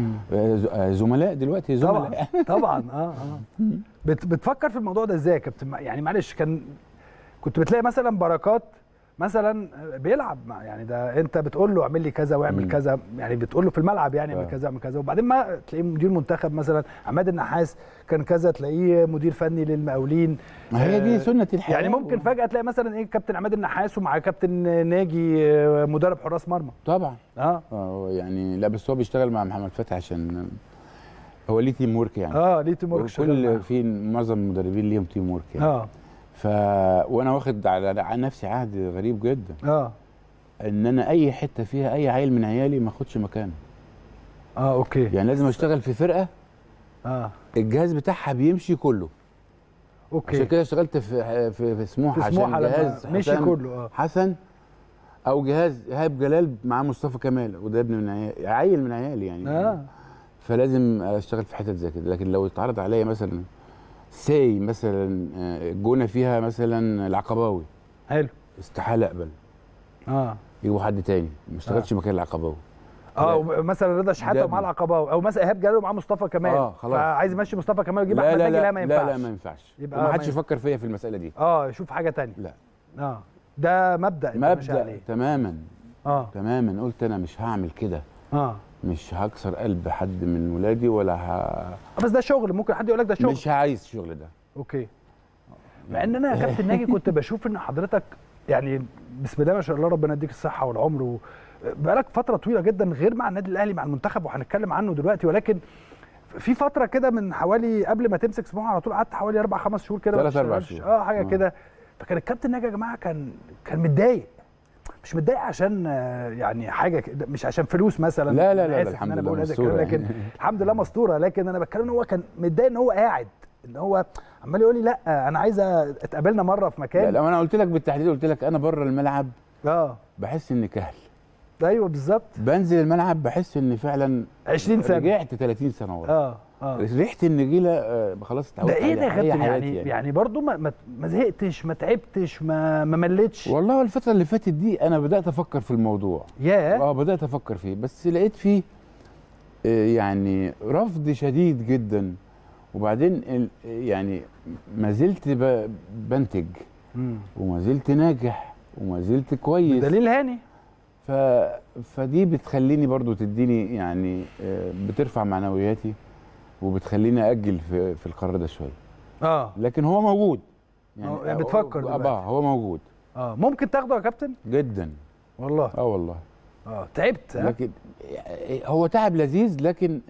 زملاء دلوقتي زملاء طبعا بتفكر في الموضوع ده ازاي يا كابتن؟ يعني معلش كنت بتلاقي مثلا بركات مثلا بيلعب يعني ده انت بتقول له اعمل لي كذا واعمل كذا، يعني بتقول له في الملعب يعني اعمل كذا اعمل كذا، وبعدين ما تلاقيه مدير منتخب مثلا عماد النحاس كان كذا، تلاقيه مدير فني للمقاولين. ما هي دي سنه الحياه. يعني ممكن فجاه تلاقي مثلا كابتن عماد النحاس ومع كابتن ناجي مدرب حراس مرمى. طبعا يعني لا بس هو بيشتغل مع محمد فتحي عشان هو ليه تيم ورك يعني. ليه تيم ورك. كل في معظم المدربين ليهم تيم ورك يعني. وانا واخد على نفسي عهد غريب جدا. ان انا اي حته فيها اي عيل من عيالي ما اخدش مكانه. اوكي. يعني لازم اشتغل في فرقه الجهاز بتاعها بيمشي كله. اوكي. عشان كده اشتغلت في سموحه عشان جهاز مشي كله حسن او جهاز ايهاب جلال مع مصطفى كمال، وده ابن من عيالي، عيل من عيالي يعني. فلازم اشتغل في حتت زي كده. لكن لو اتعرض عليا مثلا مثلا الجونه فيها مثلا العقباوي، حلو، استحاله اقبل. يجيبوا حد تاني ما اشتغلش مكان العقباوي. مثلا رضا شحاته مع العقباوي، او مثلا ايهاب جلاله مع مصطفى كمال. خلاص فعايز يمشي مصطفى كمال ويجيب احمد ناجي. لا ما ينفعش. لا ما ينفعش. يبقى ما حدش يفكر فيا في المساله دي. يشوف حاجه تانية. لا ده مبدا تماما. تماما. قلت انا مش هعمل كده. مش هكسر قلب حد من ولادي ولا بس ده شغل، ممكن حد يقول لك ده شغل. مش عايز الشغل ده. اوكي. مع ان انا يا كابتن ناجي كنت بشوف ان حضرتك يعني بسم الله ما شاء الله ربنا يديك الصحه والعمر، بقالك فتره طويله جدا غير مع النادي الاهلي مع المنتخب وهنتكلم عنه دلوقتي، ولكن في فتره كده من حوالي قبل ما تمسك سموحه على طول قعدت حوالي 4-5 شهور كده. 3-4 شهور حاجه كده. فكان الكابتن ناجي يا جماعه كان متضايق. مش متضايق عشان يعني حاجه مش عشان فلوس مثلا. لا الحمد لله مستوره، لكن الحمد لله مستوره. لكن انا بتكلم ان هو كان متضايق ان هو قاعد، ان هو عمال يقول لي لا انا عايز اتقابلنا مره في مكان. لا انا قلت لك بالتحديد، قلت لك انا بره الملعب بحس اني كهل. ايوه بالظبط. بنزل الملعب بحس اني فعلا 20 سنه رجعت 30 سنه ورا. ريحه النجيله خلاص اتعودت عليها. ده ايه ده يا كابتن؟ يعني برضه ما زهقتش، ما تعبتش، ما مليتش؟ والله الفتره اللي فاتت دي انا بدات افكر في الموضوع. بدات افكر فيه، بس لقيت فيه يعني رفض شديد جدا. وبعدين يعني ما زلت بنتج وما زلت ناجح وما زلت كويس. دليل هاني. فدي بتخليني برضو تديني يعني بترفع معنوياتي وبتخليني اجل في القرار ده شويه. لكن هو موجود يعني بتفكر دلوقتي. هو موجود. ممكن تاخده يا كابتن؟ جدا والله. والله. تعبت. لكن هو تعب لذيذ، لكن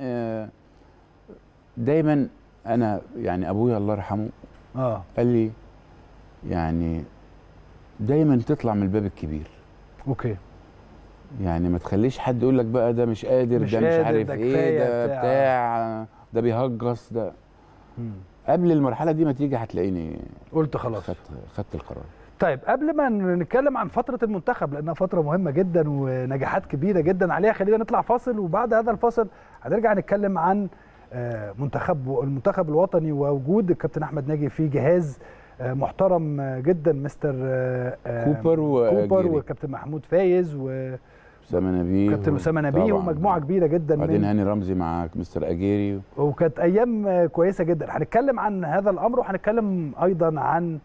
دايما انا يعني ابويا الله يرحمه قال لي يعني دايما تطلع من الباب الكبير. اوكي. يعني ما تخليش حد يقول لك بقى ده مش قادر، ده مش عارف ايه، ده بتاع ده بيهجص ده. قبل المرحله دي ما تيجي هتلاقيني قلت خلاص خدت القرار. طيب قبل ما نتكلم عن فتره المنتخب لانها فتره مهمه جدا ونجاحات كبيره جدا عليها، خلينا نطلع فاصل، وبعد هذا الفاصل هنرجع نتكلم عن المنتخب الوطني ووجود الكابتن احمد ناجي في جهاز محترم جدا، مستر كوبر والكابتن محمود فايز اسامه نبيه، كابتن اسامه نبيه ومجموعه كبيره جدا، بعدين هاني رمزي مع مستر اجيري، وكانت ايام كويسه جدا. هنتكلم عن هذا الامر، وهنتكلم ايضا عن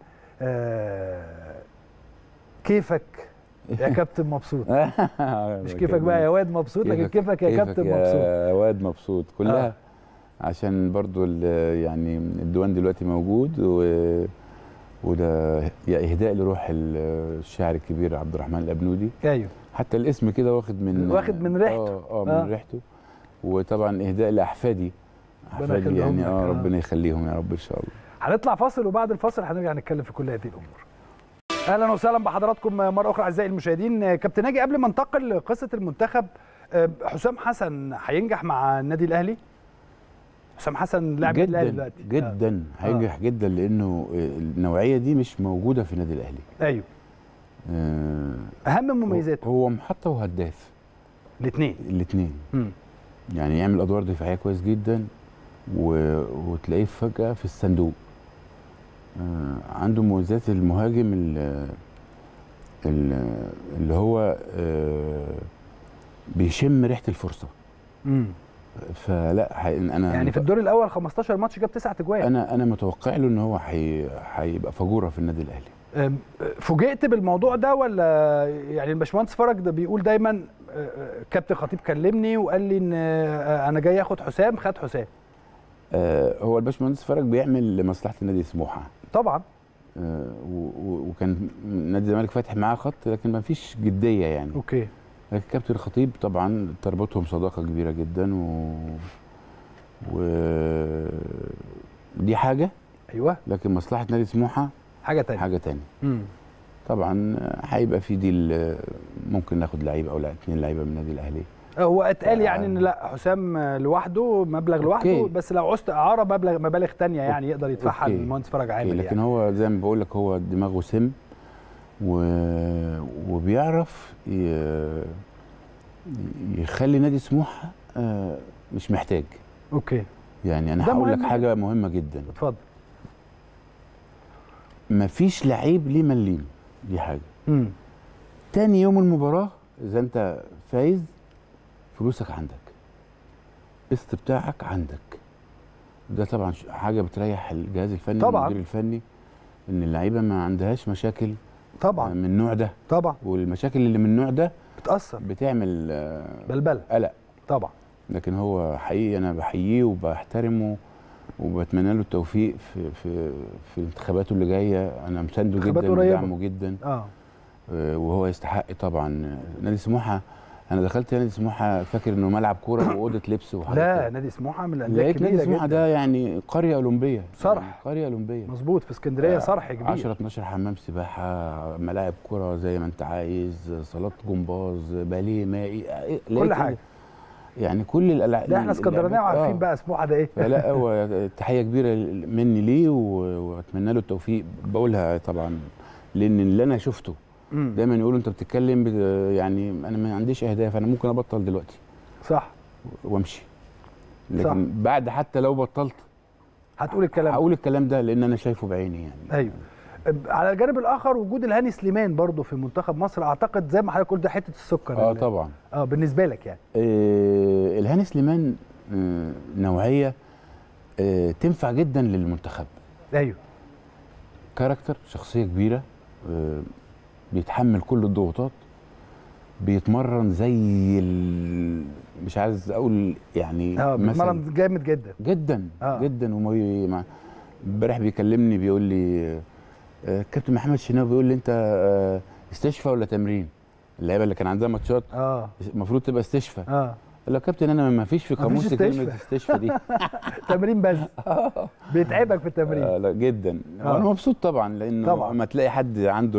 كيفك يا كابتن مبسوط. مش كيفك بقى يا واد مبسوط، لكن كيفك يا كابتن مبسوط، يا واد مبسوط كلها. عشان برضو يعني الديوان دلوقتي موجود، وده اهداء لروح الشاعر الكبير عبد الرحمن الابنودي. ايوه، حتى الاسم كده واخد من ريحته. من ريحته. وطبعا اهداء لاحفادي يعني ربنا يخليهم يا رب ان شاء الله. هنطلع فاصل، وبعد الفاصل هنرجع نتكلم في كل هذه الامور. اهلا وسهلا بحضراتكم مره اخرى اعزائي المشاهدين. كابتن ناجي، قبل ما ننتقل لقصه المنتخب، حسام حسن هينجح مع النادي الاهلي؟ حسام حسن لاعب النادي الاهلي دلوقتي جدا هينجح جدا، لانه النوعيه دي مش موجوده في النادي الاهلي. ايوه. اهم مميزاته هو محطه وهداف الاثنين يعني يعمل ادوار دفاعيه كويس جدا، وتلاقيه فجاه في الصندوق. عنده مميزات المهاجم اللي هو بيشم ريحه الفرصه. فلا انا يعني في الدور الاول 15 ماتش جاب 9 اجوان. انا متوقع له ان هو هيبقى فجوره في النادي الاهلي. فوجئت بالموضوع ده ولا يعني الباشمهندس فرج ده بيقول دايما كابتن خطيب كلمني وقال لي ان انا جاي اخد حسام، خد حسام؟ هو الباشمهندس فرج بيعمل لمصلحه النادي سموحه طبعا. وكان نادي الزمالك فاتح معاه خط، لكن ما فيش جديه يعني. اوكي. لكن كابتن الخطيب طبعا تربطهم صداقه كبيره جدا، دي حاجه. ايوه. لكن مصلحه نادي سموحه حاجه ثانيه. طبعا هيبقى في ديل، ممكن ناخد لعيب او 2 لعيبه من النادي الاهلي. هو اتقال يعني ان لا، حسام لوحده مبلغ لوحده، بس لو عوزت اعاره مبالغ ثانيه يعني يقدر يدفعها المهندس فرج عامل. لكن هو زي ما بقول لك، هو دماغه سم وبيعرف يخلي نادي سموحه مش محتاج. اوكي. يعني انا هقول لك حاجه مهمه جدا. اتفضل. مفيش لعيب ليه مليم، دي حاجه. تاني يوم المباراه اذا انت فايز، فلوسك عندك، القسط بتاعك عندك. ده طبعا حاجه بتريح الجهاز الفني والمدير الفني، ان اللعيبه ما عندهاش مشاكل طبعا من النوع ده. طبعا. والمشاكل اللي من النوع ده بتاثر، بتعمل بلبله، قلق طبعا. لكن هو حقيقي انا بحييه وبحترمه وبتمنى له التوفيق في انتخاباته اللي جايه. انا مسانده جدا ودعمه جدا. وهو يستحق طبعا. نادي سموحه، انا دخلت نادي سموحه فاكر انه ملعب كوره واوضه لبس وحاجات. لا، نادي سموحه من الانديه الكبيره جدا. نادي سموحه ده يعني قريه اولمبيه، صرح يعني قريه اولمبيه مظبوط، في اسكندريه صرح كبير، 10 12 حمام سباحه، ملاعب كوره زي ما انت عايز، صالات جمباز، باليه مائي، كل حاجه يعني كل الالعاب. ده احنا اسكندرانيه وعارفين بقى سموحه ده ايه. لا، هو تحيه كبيره مني ليه، واتمنى له التوفيق. بقولها طبعا لان اللي انا شفته دايما يقولوا انت بتتكلم يعني انا ما عنديش اهداف، انا ممكن ابطل دلوقتي صح وامشي، لكن صح. بعد حتى لو بطلت هقول الكلام ده لان انا شايفه بعيني يعني. ايوه. على الجانب الاخر وجود الهاني سليمان برضه في منتخب مصر، اعتقد زي ما حضرتك قلت ده حته السكر. طبعا. بالنسبه لك يعني الهاني سليمان نوعيه تنفع جدا للمنتخب. ايوه. كاركتر، شخصيه كبيره، بيتحمل كل الضغوطات، بيتمرن زي مش عايز اقول يعني بيتمرن جامد جدا جدا جدا. امبارح بيكلمني بيقول لي كابتن محمد الشناوي بيقول لي انت استشفى ولا تمرين؟ اللعيبه اللي كان عندها ماتشات المفروض تبقى استشفى. قال له كابتن انا ما فيش في قاموسي كلمه استشفى دي. تمرين بس. بيتعبك في التمرين. لا جدا. انا مبسوط طبعا، لانه لما تلاقي حد عنده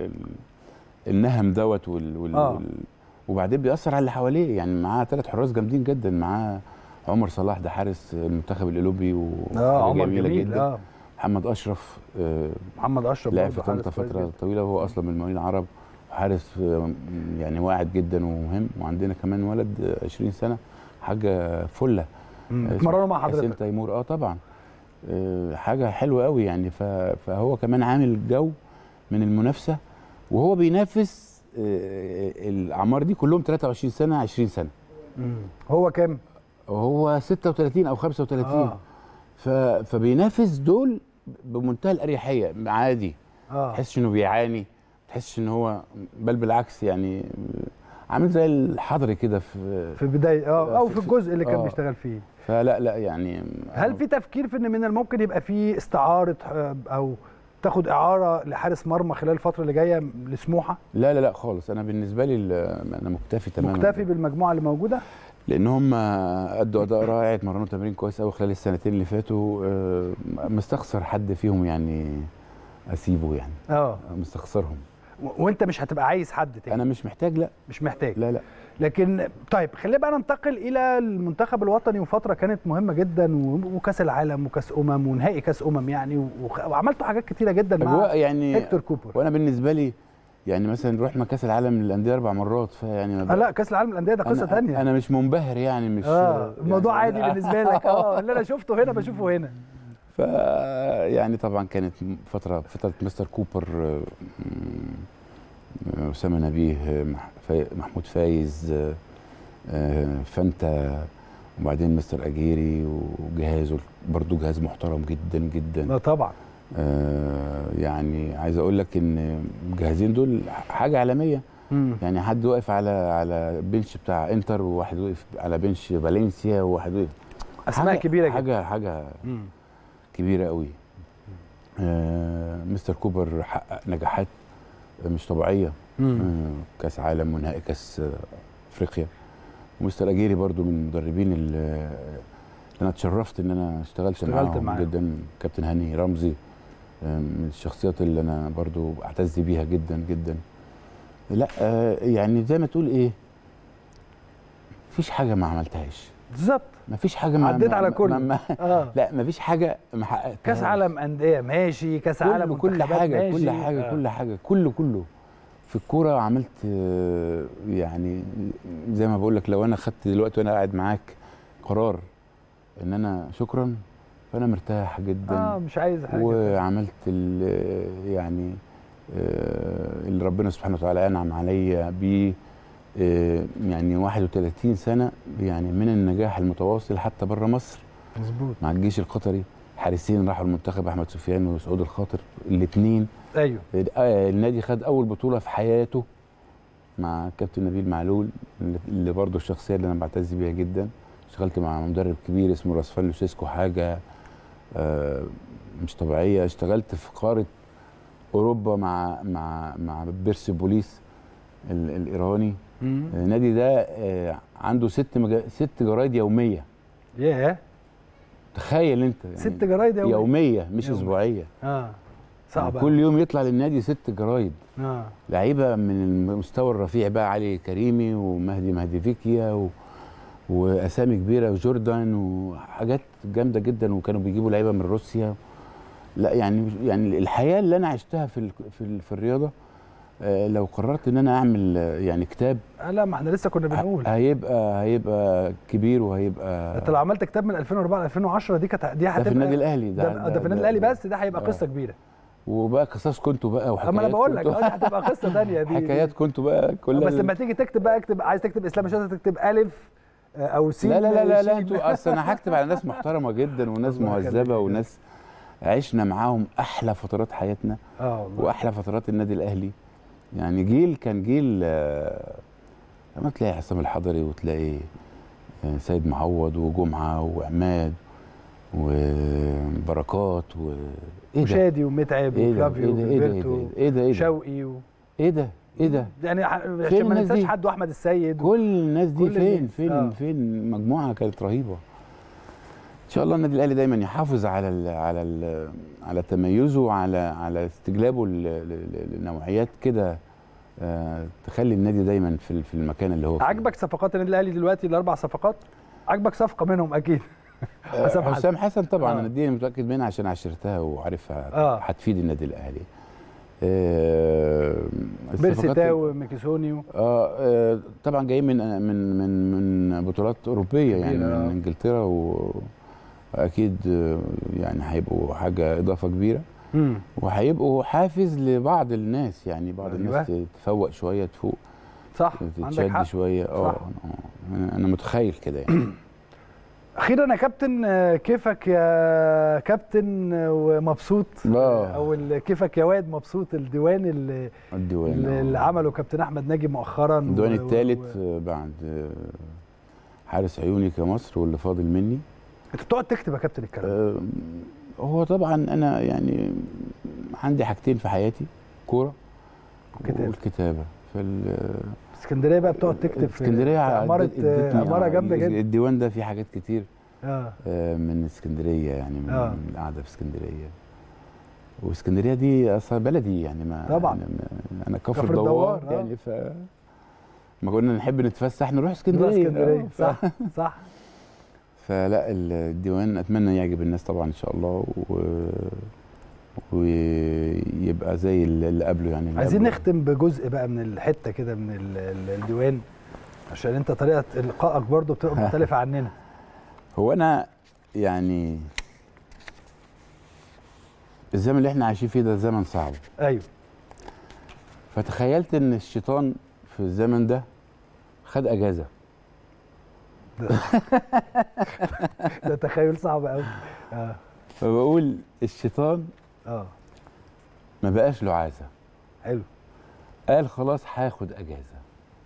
النهم دوت وبعدين بيأثر على اللي حواليه. يعني معاه 3 حراس جامدين جدا، معاه عمر صلاح ده حارس المنتخب الاولمبي عمر جميل جدا. محمد اشرف لعب في طنطا فتره طويله، وهو اصلا من المقاولين العرب، حارس يعني واعد جدا ومهم. وعندنا كمان ولد 20 سنه حاجه فله اتمرنوا مع حضرتك حسين تيمور. طبعا حاجه حلوه قوي يعني. فهو كمان عامل جو من المنافسه، وهو بينافس الاعمار دي كلهم 23 سنه 20 سنه. هو كام؟ هو 36 او 35. فبينافس دول بمنتهى الاريحيه عادي. تحسش انه بيعاني، تحسش ان هو بل بالعكس يعني عامل زي الحضري كده في بدايه او في الجزء اللي كان بيشتغل فيه. فلا لا يعني هل في تفكير في ان من الممكن يبقى في استعاره او تاخد اعاره لحارس مرمى خلال الفتره اللي جايه لسموحه؟ لا لا لا خالص. انا بالنسبه لي انا مكتفي تماما. مكتفي بالمجموعه اللي موجوده؟ لان هم ادوا اداء رائع، اتمرنوا تمرين كويس قوي خلال السنتين اللي فاتوا. مستخسر حد فيهم يعني اسيبه يعني. مستخسرهم. وانت مش هتبقى عايز حد تاني؟ انا مش محتاج. لا مش محتاج. لا لا. لكن طيب خلينا بقى ننتقل الى المنتخب الوطني، وفتره كانت مهمه جدا، وكاس العالم وكاس ونهائي كاس يعني وعملتوا حاجات كتيره جدا مع يعني هيكتور كوبر. وانا بالنسبه لي يعني مثلا رحنا كاس العالم للانديه 4 مرات، فيعني لا كاس العالم للانديه ده قصه ثانيه. انا مش منبهر يعني، مش الموضوع يعني عادي بالنسبه لك. اللي انا شفته هنا بشوفه هنا. يعني طبعا كانت فتره مستر كوبر، أسامة نبيه، محمود فايز، فانتا، وبعدين مستر أجيري وجهازه برضو جهاز محترم جدا جدا. طبعا. يعني عايز اقول لك ان الجهازين دول حاجه عالميه. يعني حد واقف على بنش بتاع انتر، وواحد واقف على بنش فالنسيا، وواحد واقف اسماء كبيره جدا. حاجه كبيره قوي. مستر كوبر حقق نجاحات مش طبيعيه. كاس عالم ونهائي كاس افريقيا. ومستر اجيري برضو من المدربين اللي انا اتشرفت ان انا اشتغلت معاهم جدا. كابتن هاني رمزي من الشخصيات اللي انا برضو اعتز بيها جدا جدا. لا يعني زي ما تقول ايه، مفيش حاجه ما عملتهاش. بالظبط. مفيش حاجه عديت على كله. لا مفيش حاجه ما حققتهاش. كاس عالم انديه ماشي، كاس عالم كل حاجه ماشي. كل حاجه كله في الكوره عملت. يعني زي ما بقول لك، لو انا خدت دلوقتي وانا قاعد معاك قرار ان انا شكرا، فانا مرتاح جدا. مش عايز حاجه. وعملت يعني اللي ربنا سبحانه وتعالى انعم عليا بيه. يعني 31 سنه يعني من النجاح المتواصل حتى بره مصر. مظبوط. مع الجيش القطري، حارسين راحوا المنتخب، احمد سفيان وسعود الخاطر الاثنين. ايوه. النادي خد اول بطوله في حياته مع كابتن نبيل معلول، اللي برضه الشخصيه اللي انا بعتز بيها جدا. اشتغلت مع مدرب كبير اسمه راسفال لوسيسكو، حاجه مش طبيعيه. اشتغلت في قاره اوروبا مع بيرسيبوليس الايراني. النادي ده عنده 6 جرايد يوميه. ياه. تخيل انت يعني 6 جرايد يوميه مش اسبوعيه. صعب. يعني كل يوم يطلع للنادي 6 جرايد. لعيبه من المستوى الرفيع بقى، علي كريمي ومهدي فيكيا واسامي كبيره وجوردان وحاجات جامده جدا، وكانوا بيجيبوا لعيبه من روسيا. لا يعني الحياه اللي انا عشتها في الرياضه، لو قررت ان انا اعمل يعني كتاب. لا ما احنا لسه كنا بنقول هيبقى كبير، وهيبقى انت لو عملت كتاب من 2004 ل 2010 دي هتبقى في النادي الاهلي. ده في النادي الاهلي بس، ده هيبقى قصه كبيره. وبقى قصص كنتوا بقى وحكايات. اما انا بقول لك دي هتبقى قصه ثانيه دي. حكايات كنتوا بقى كلها. بس لما تيجي تكتب بقى عايز تكتب اسلام، مش لازم تكتب الف او سين. لا انتوا اصل انا هكتب على ناس محترمه جدا وناس مهذبه وناس عشنا معاهم احلى فترات حياتنا. واحلى فترات النادي الاهلي. يعني كان جيل لما تلاقي حسام الحضري، وتلاقي سيد معوض وجمعه وعماد وبركات وشادي ومتعب وفلافيو ايه شوقي ايه ده يعني عشان ما ننساش حد، واحمد السيد. كل الناس دي فين مجموعه كانت رهيبه. ان شاء الله النادي الاهلي دايما يحافظ على تميزه وعلى استجلابه لنوعيات كده تخلي النادي دايما في المكان اللي هو فيه. عجبك صفقات النادي الاهلي دلوقتي ال4 صفقات؟ عجبك صفقه منهم اكيد؟ حسام حسن طبعا. انا دي متاكد منها عشان عشرتها وعارفها. هتفيد النادي الاهلي. بيرسي تاو وميكيسونيو. طبعا جايين من بطولات اوروبيه يعني من انجلترا، واكيد يعني هيبقوا حاجه اضافه كبيره. وهيبقوا حافز لبعض الناس، يعني بعض الناس تفوق شويه، تفوق صح، عندك حق شويه. انا متخيل كده يعني. اخيرا يا كابتن، كيفك يا كابتن ومبسوط؟ او كيفك يا واد مبسوط؟ الديوان اللي عمله كابتن احمد ناجي مؤخرا، الديوان الثالث بعد حارس عيوني كمصر واللي فاضل مني. انت بتقعد تكتب يا كابتن الكلام؟ هو طبعا انا يعني عندي حاجتين في حياتي، كوره والكتابه. في اسكندريه بقى بتقعد تكتب؟ في اسكندريه عماره جامده جدا. الديوان ده فيه حاجات كتير من اسكندريه، يعني من القعده في اسكندريه. واسكندريه دي اصلا بلدي يعني، ما طبعا يعني انا كفر الدوار يعني. ما كنا نحب نتفسح نروح اسكندريه. صح. فلا الديوان اتمنى يعجب الناس طبعا ان شاء الله، ويبقى زي اللي قبله يعني. عايزين نختم بجزء بقى من الحته كده من الديوان، عشان انت طريقه القائك برضو بتبقى مختلفه عننا. هو انا يعني الزمن اللي احنا عايشين فيه ده زمن صعب. ايوه. فتخيلت ان الشيطان في الزمن ده خد اجازه. ده تخيل صعب قوي. فبقول الشيطان ما بقاش له عازه. حلو. قال خلاص هاخد اجازه.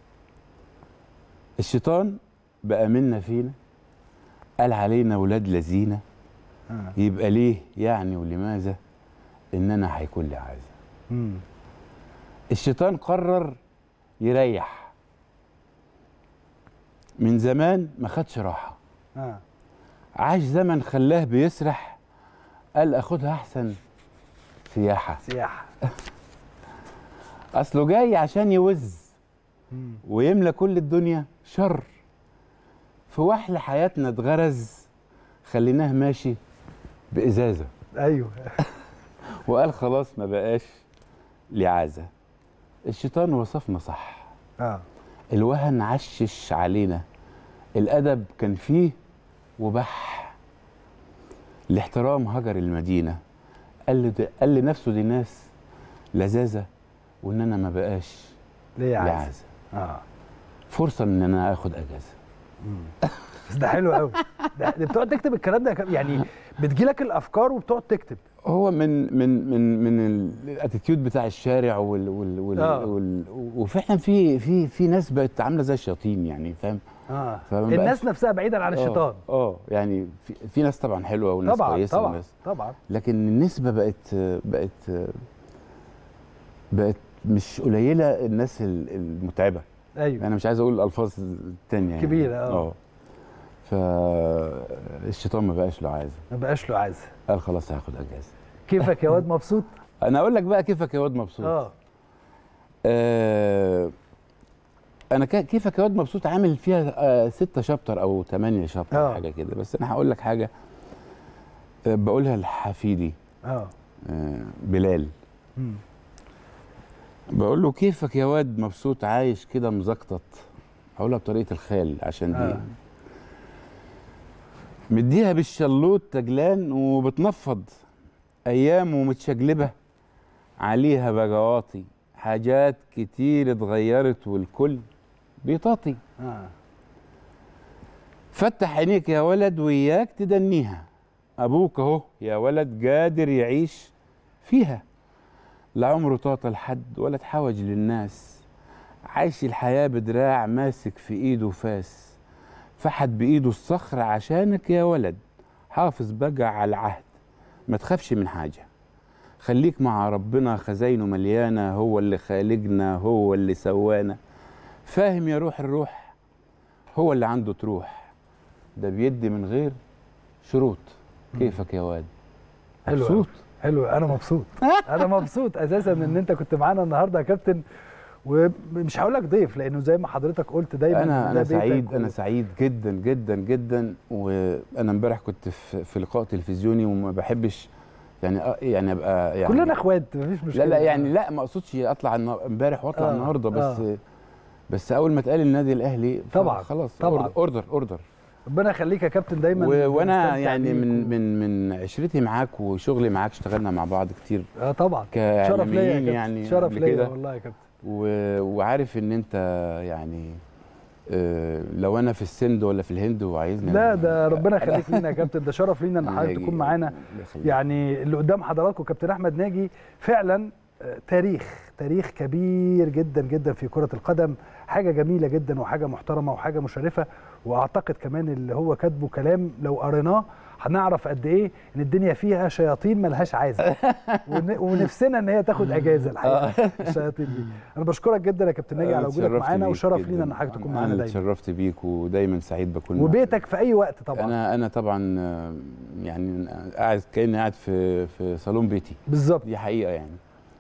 الشيطان بقى منا فينا، قال علينا ولاد لذينه. يبقى ليه يعني ولماذا اننا هيكون لي عازه. الشيطان قرر يريح. من زمان ما خدش راحه. عاش زمن خلاه بيسرح، قال اخدها احسن سياحه. اصله جاي عشان يوز ويملى كل الدنيا شر. في وحل حياتنا اتغرز، خليناه ماشي بإزازة. ايوه. وقال خلاص ما بقاش لي عازة. الشيطان وصفنا صح. الوهن عشش علينا، الأدب كان فيه وبح. الاحترام هجر المدينة، قال لنفسه دي ناس لذاذة، وإن أنا ما بقاش لي عازة. فرصة إن أنا آخد أجازة. بس ده حلو قوي. ده بتقعد تكتب الكلام ده يعني، بتجيلك الافكار وبتقعد تكتب؟ هو من الاتيتيود بتاع الشارع وفعلا في ناس بقت عامله زي الشياطين يعني، فاهم؟ الناس نفسها بعيدا عن الشيطان. يعني في ناس طبعا حلوه وناس كويسه طبعا، لكن النسبه بقت مش قليله الناس المتعبه. ايوه. انا مش عايز اقول الالفاظ الثانيه يعني كبيره. فالشيطان ما بقاش له عازه. قال خلاص هاخد اجازه. كيفك يا واد مبسوط؟ انا اقول لك بقى كيفك يا واد مبسوط. انا كيفك يا واد مبسوط عامل فيها 6 شابتر او 8 شابتر حاجه كده. بس انا هقول لك حاجه بقولها لحفيدي بلال. بقول له كيفك يا واد مبسوط عايش كده مزقطط. هقولها بطريقه الخال عشان دي مديها بالشلوت تجلان وبتنفض ايام ومتشجلبه عليها بجواطي. حاجات كتير اتغيرت والكل بيطاطي. فتح عينيك يا ولد وياك تدنيها. ابوك اهو يا ولد قادر يعيش فيها. لا عمره طاطا لحد ولا اتحوج للناس. عايش الحياه بدراع ماسك في ايده فاس. فحد بايده الصخر عشانك يا ولد. حافظ بقى على العهد، ما تخافش من حاجه. خليك مع ربنا، خزاينه مليانه. هو اللي خالقنا، هو اللي سوانا. فاهم يا روح الروح، هو اللي عنده تروح. ده بيدي من غير شروط. كيفك يا واد؟ مبسوط؟ حلو. انا مبسوط. انا مبسوط اساسا ان انت كنت معانا النهارده يا كابتن. ومش هقول لك ضيف، لانه زي ما حضرتك قلت دايما انا سعيد. انا سعيد جدا جدا جدا. وانا امبارح كنت في لقاء تلفزيوني وما بحبش يعني ابقى يعني كلنا اخوات مفيش مشكله. لا يعني لا ما اقصدش اطلع امبارح واطلع النهارده بس اول ما اتقال النادي الاهلي طبعا خلاص طبعا اوردر ربنا يخليك يا كابتن دايما. وانا يعني من عشرتي معاك وشغلي معاك اشتغلنا مع بعض كتير. طبعا شرف ليا يا كابتن، يعني شرف ليا والله يا كابتن. وعارف ان انت يعني لو انا في السند ولا في الهند وعايزني، لا ده ربنا يخليك لينا يا كابتن، ده شرف لينا ان حضرتك تكون معانا. يعني اللي قدام حضراتكم كابتن احمد ناجي فعلا تاريخ كبير جدا جدا في كرة القدم، حاجة جميلة جدا وحاجة محترمة وحاجة مشرفة. واعتقد كمان اللي هو كاتبه كلام لو قريناه هنعرف قد ايه ان الدنيا فيها شياطين ملهاش عايزه ونفسنا ان هي تاخد اجازه الحقيقه الشياطين دي. انا بشكرك جدا يا كابتن ناجي على وجودك معانا، وشرف لينا ان حضرتك تكون معانا دايما. انا اتشرفت بيك ودايما سعيد بكون وبيتك في اي وقت طبعا. انا طبعا يعني قاعد كاني قاعد في صالون بيتي بالظبط، دي حقيقه يعني.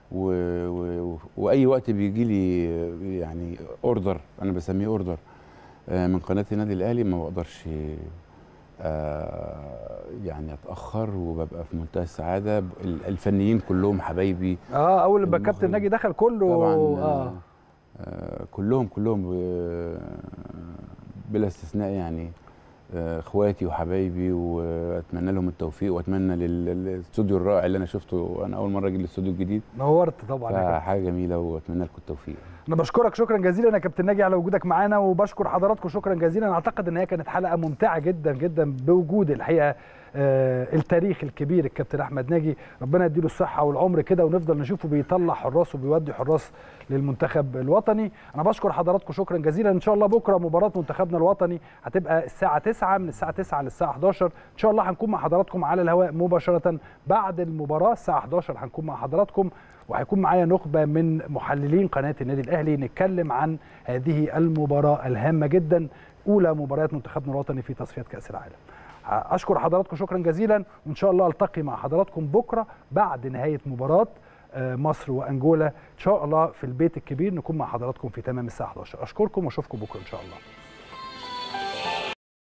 واي وقت بيجي لي يعني اوردر، انا بسميه اوردر من قناه النادي الاهلي، ما بقدرش يعني اتاخر، وببقى في منتهى السعاده. الفنيين كلهم حبايبي. اول ما كابتن ناجي دخل كله طبعا كلهم بلا استثناء يعني اخواتي وحبايبي، واتمنى لهم التوفيق، واتمنى للاستوديو الرائع اللي انا شفته. انا اول مره اجي الاستوديو الجديد، نورت طبعا، حاجه جميله، واتمنى لكم التوفيق. انا بشكرك شكرا جزيلا يا كابتن ناجي على وجودك معانا، وبشكر حضراتكم شكرا جزيلا. اعتقد ان هي كانت حلقه ممتعه جدا جدا بوجود الحقيقه التاريخ الكبير الكابتن احمد ناجي، ربنا يديله الصحه والعمر كده، ونفضل نشوفه بيطلع حراس وبيودي حراس للمنتخب الوطني. انا بشكر حضراتكم شكرا جزيلا. ان شاء الله بكره مباراه منتخبنا الوطني هتبقى الساعه 9، من الساعه 9 للساعه 11 ان شاء الله. هنكون مع حضراتكم على الهواء مباشره بعد المباراه الساعه 11 هنكون مع حضراتكم، وهيكون معايا نخبه من محللين قناه النادي الاهلي نتكلم عن هذه المباراه الهامه جدا، اولى مباريات منتخبنا الوطني في تصفيات كاس العالم. اشكر حضراتكم شكرا جزيلا، وان شاء الله التقي مع حضراتكم بكره بعد نهايه مباراه مصر وانجولا ان شاء الله في البيت الكبير، نكون مع حضراتكم في تمام الساعه 11. اشكركم واشوفكم بكره ان شاء الله.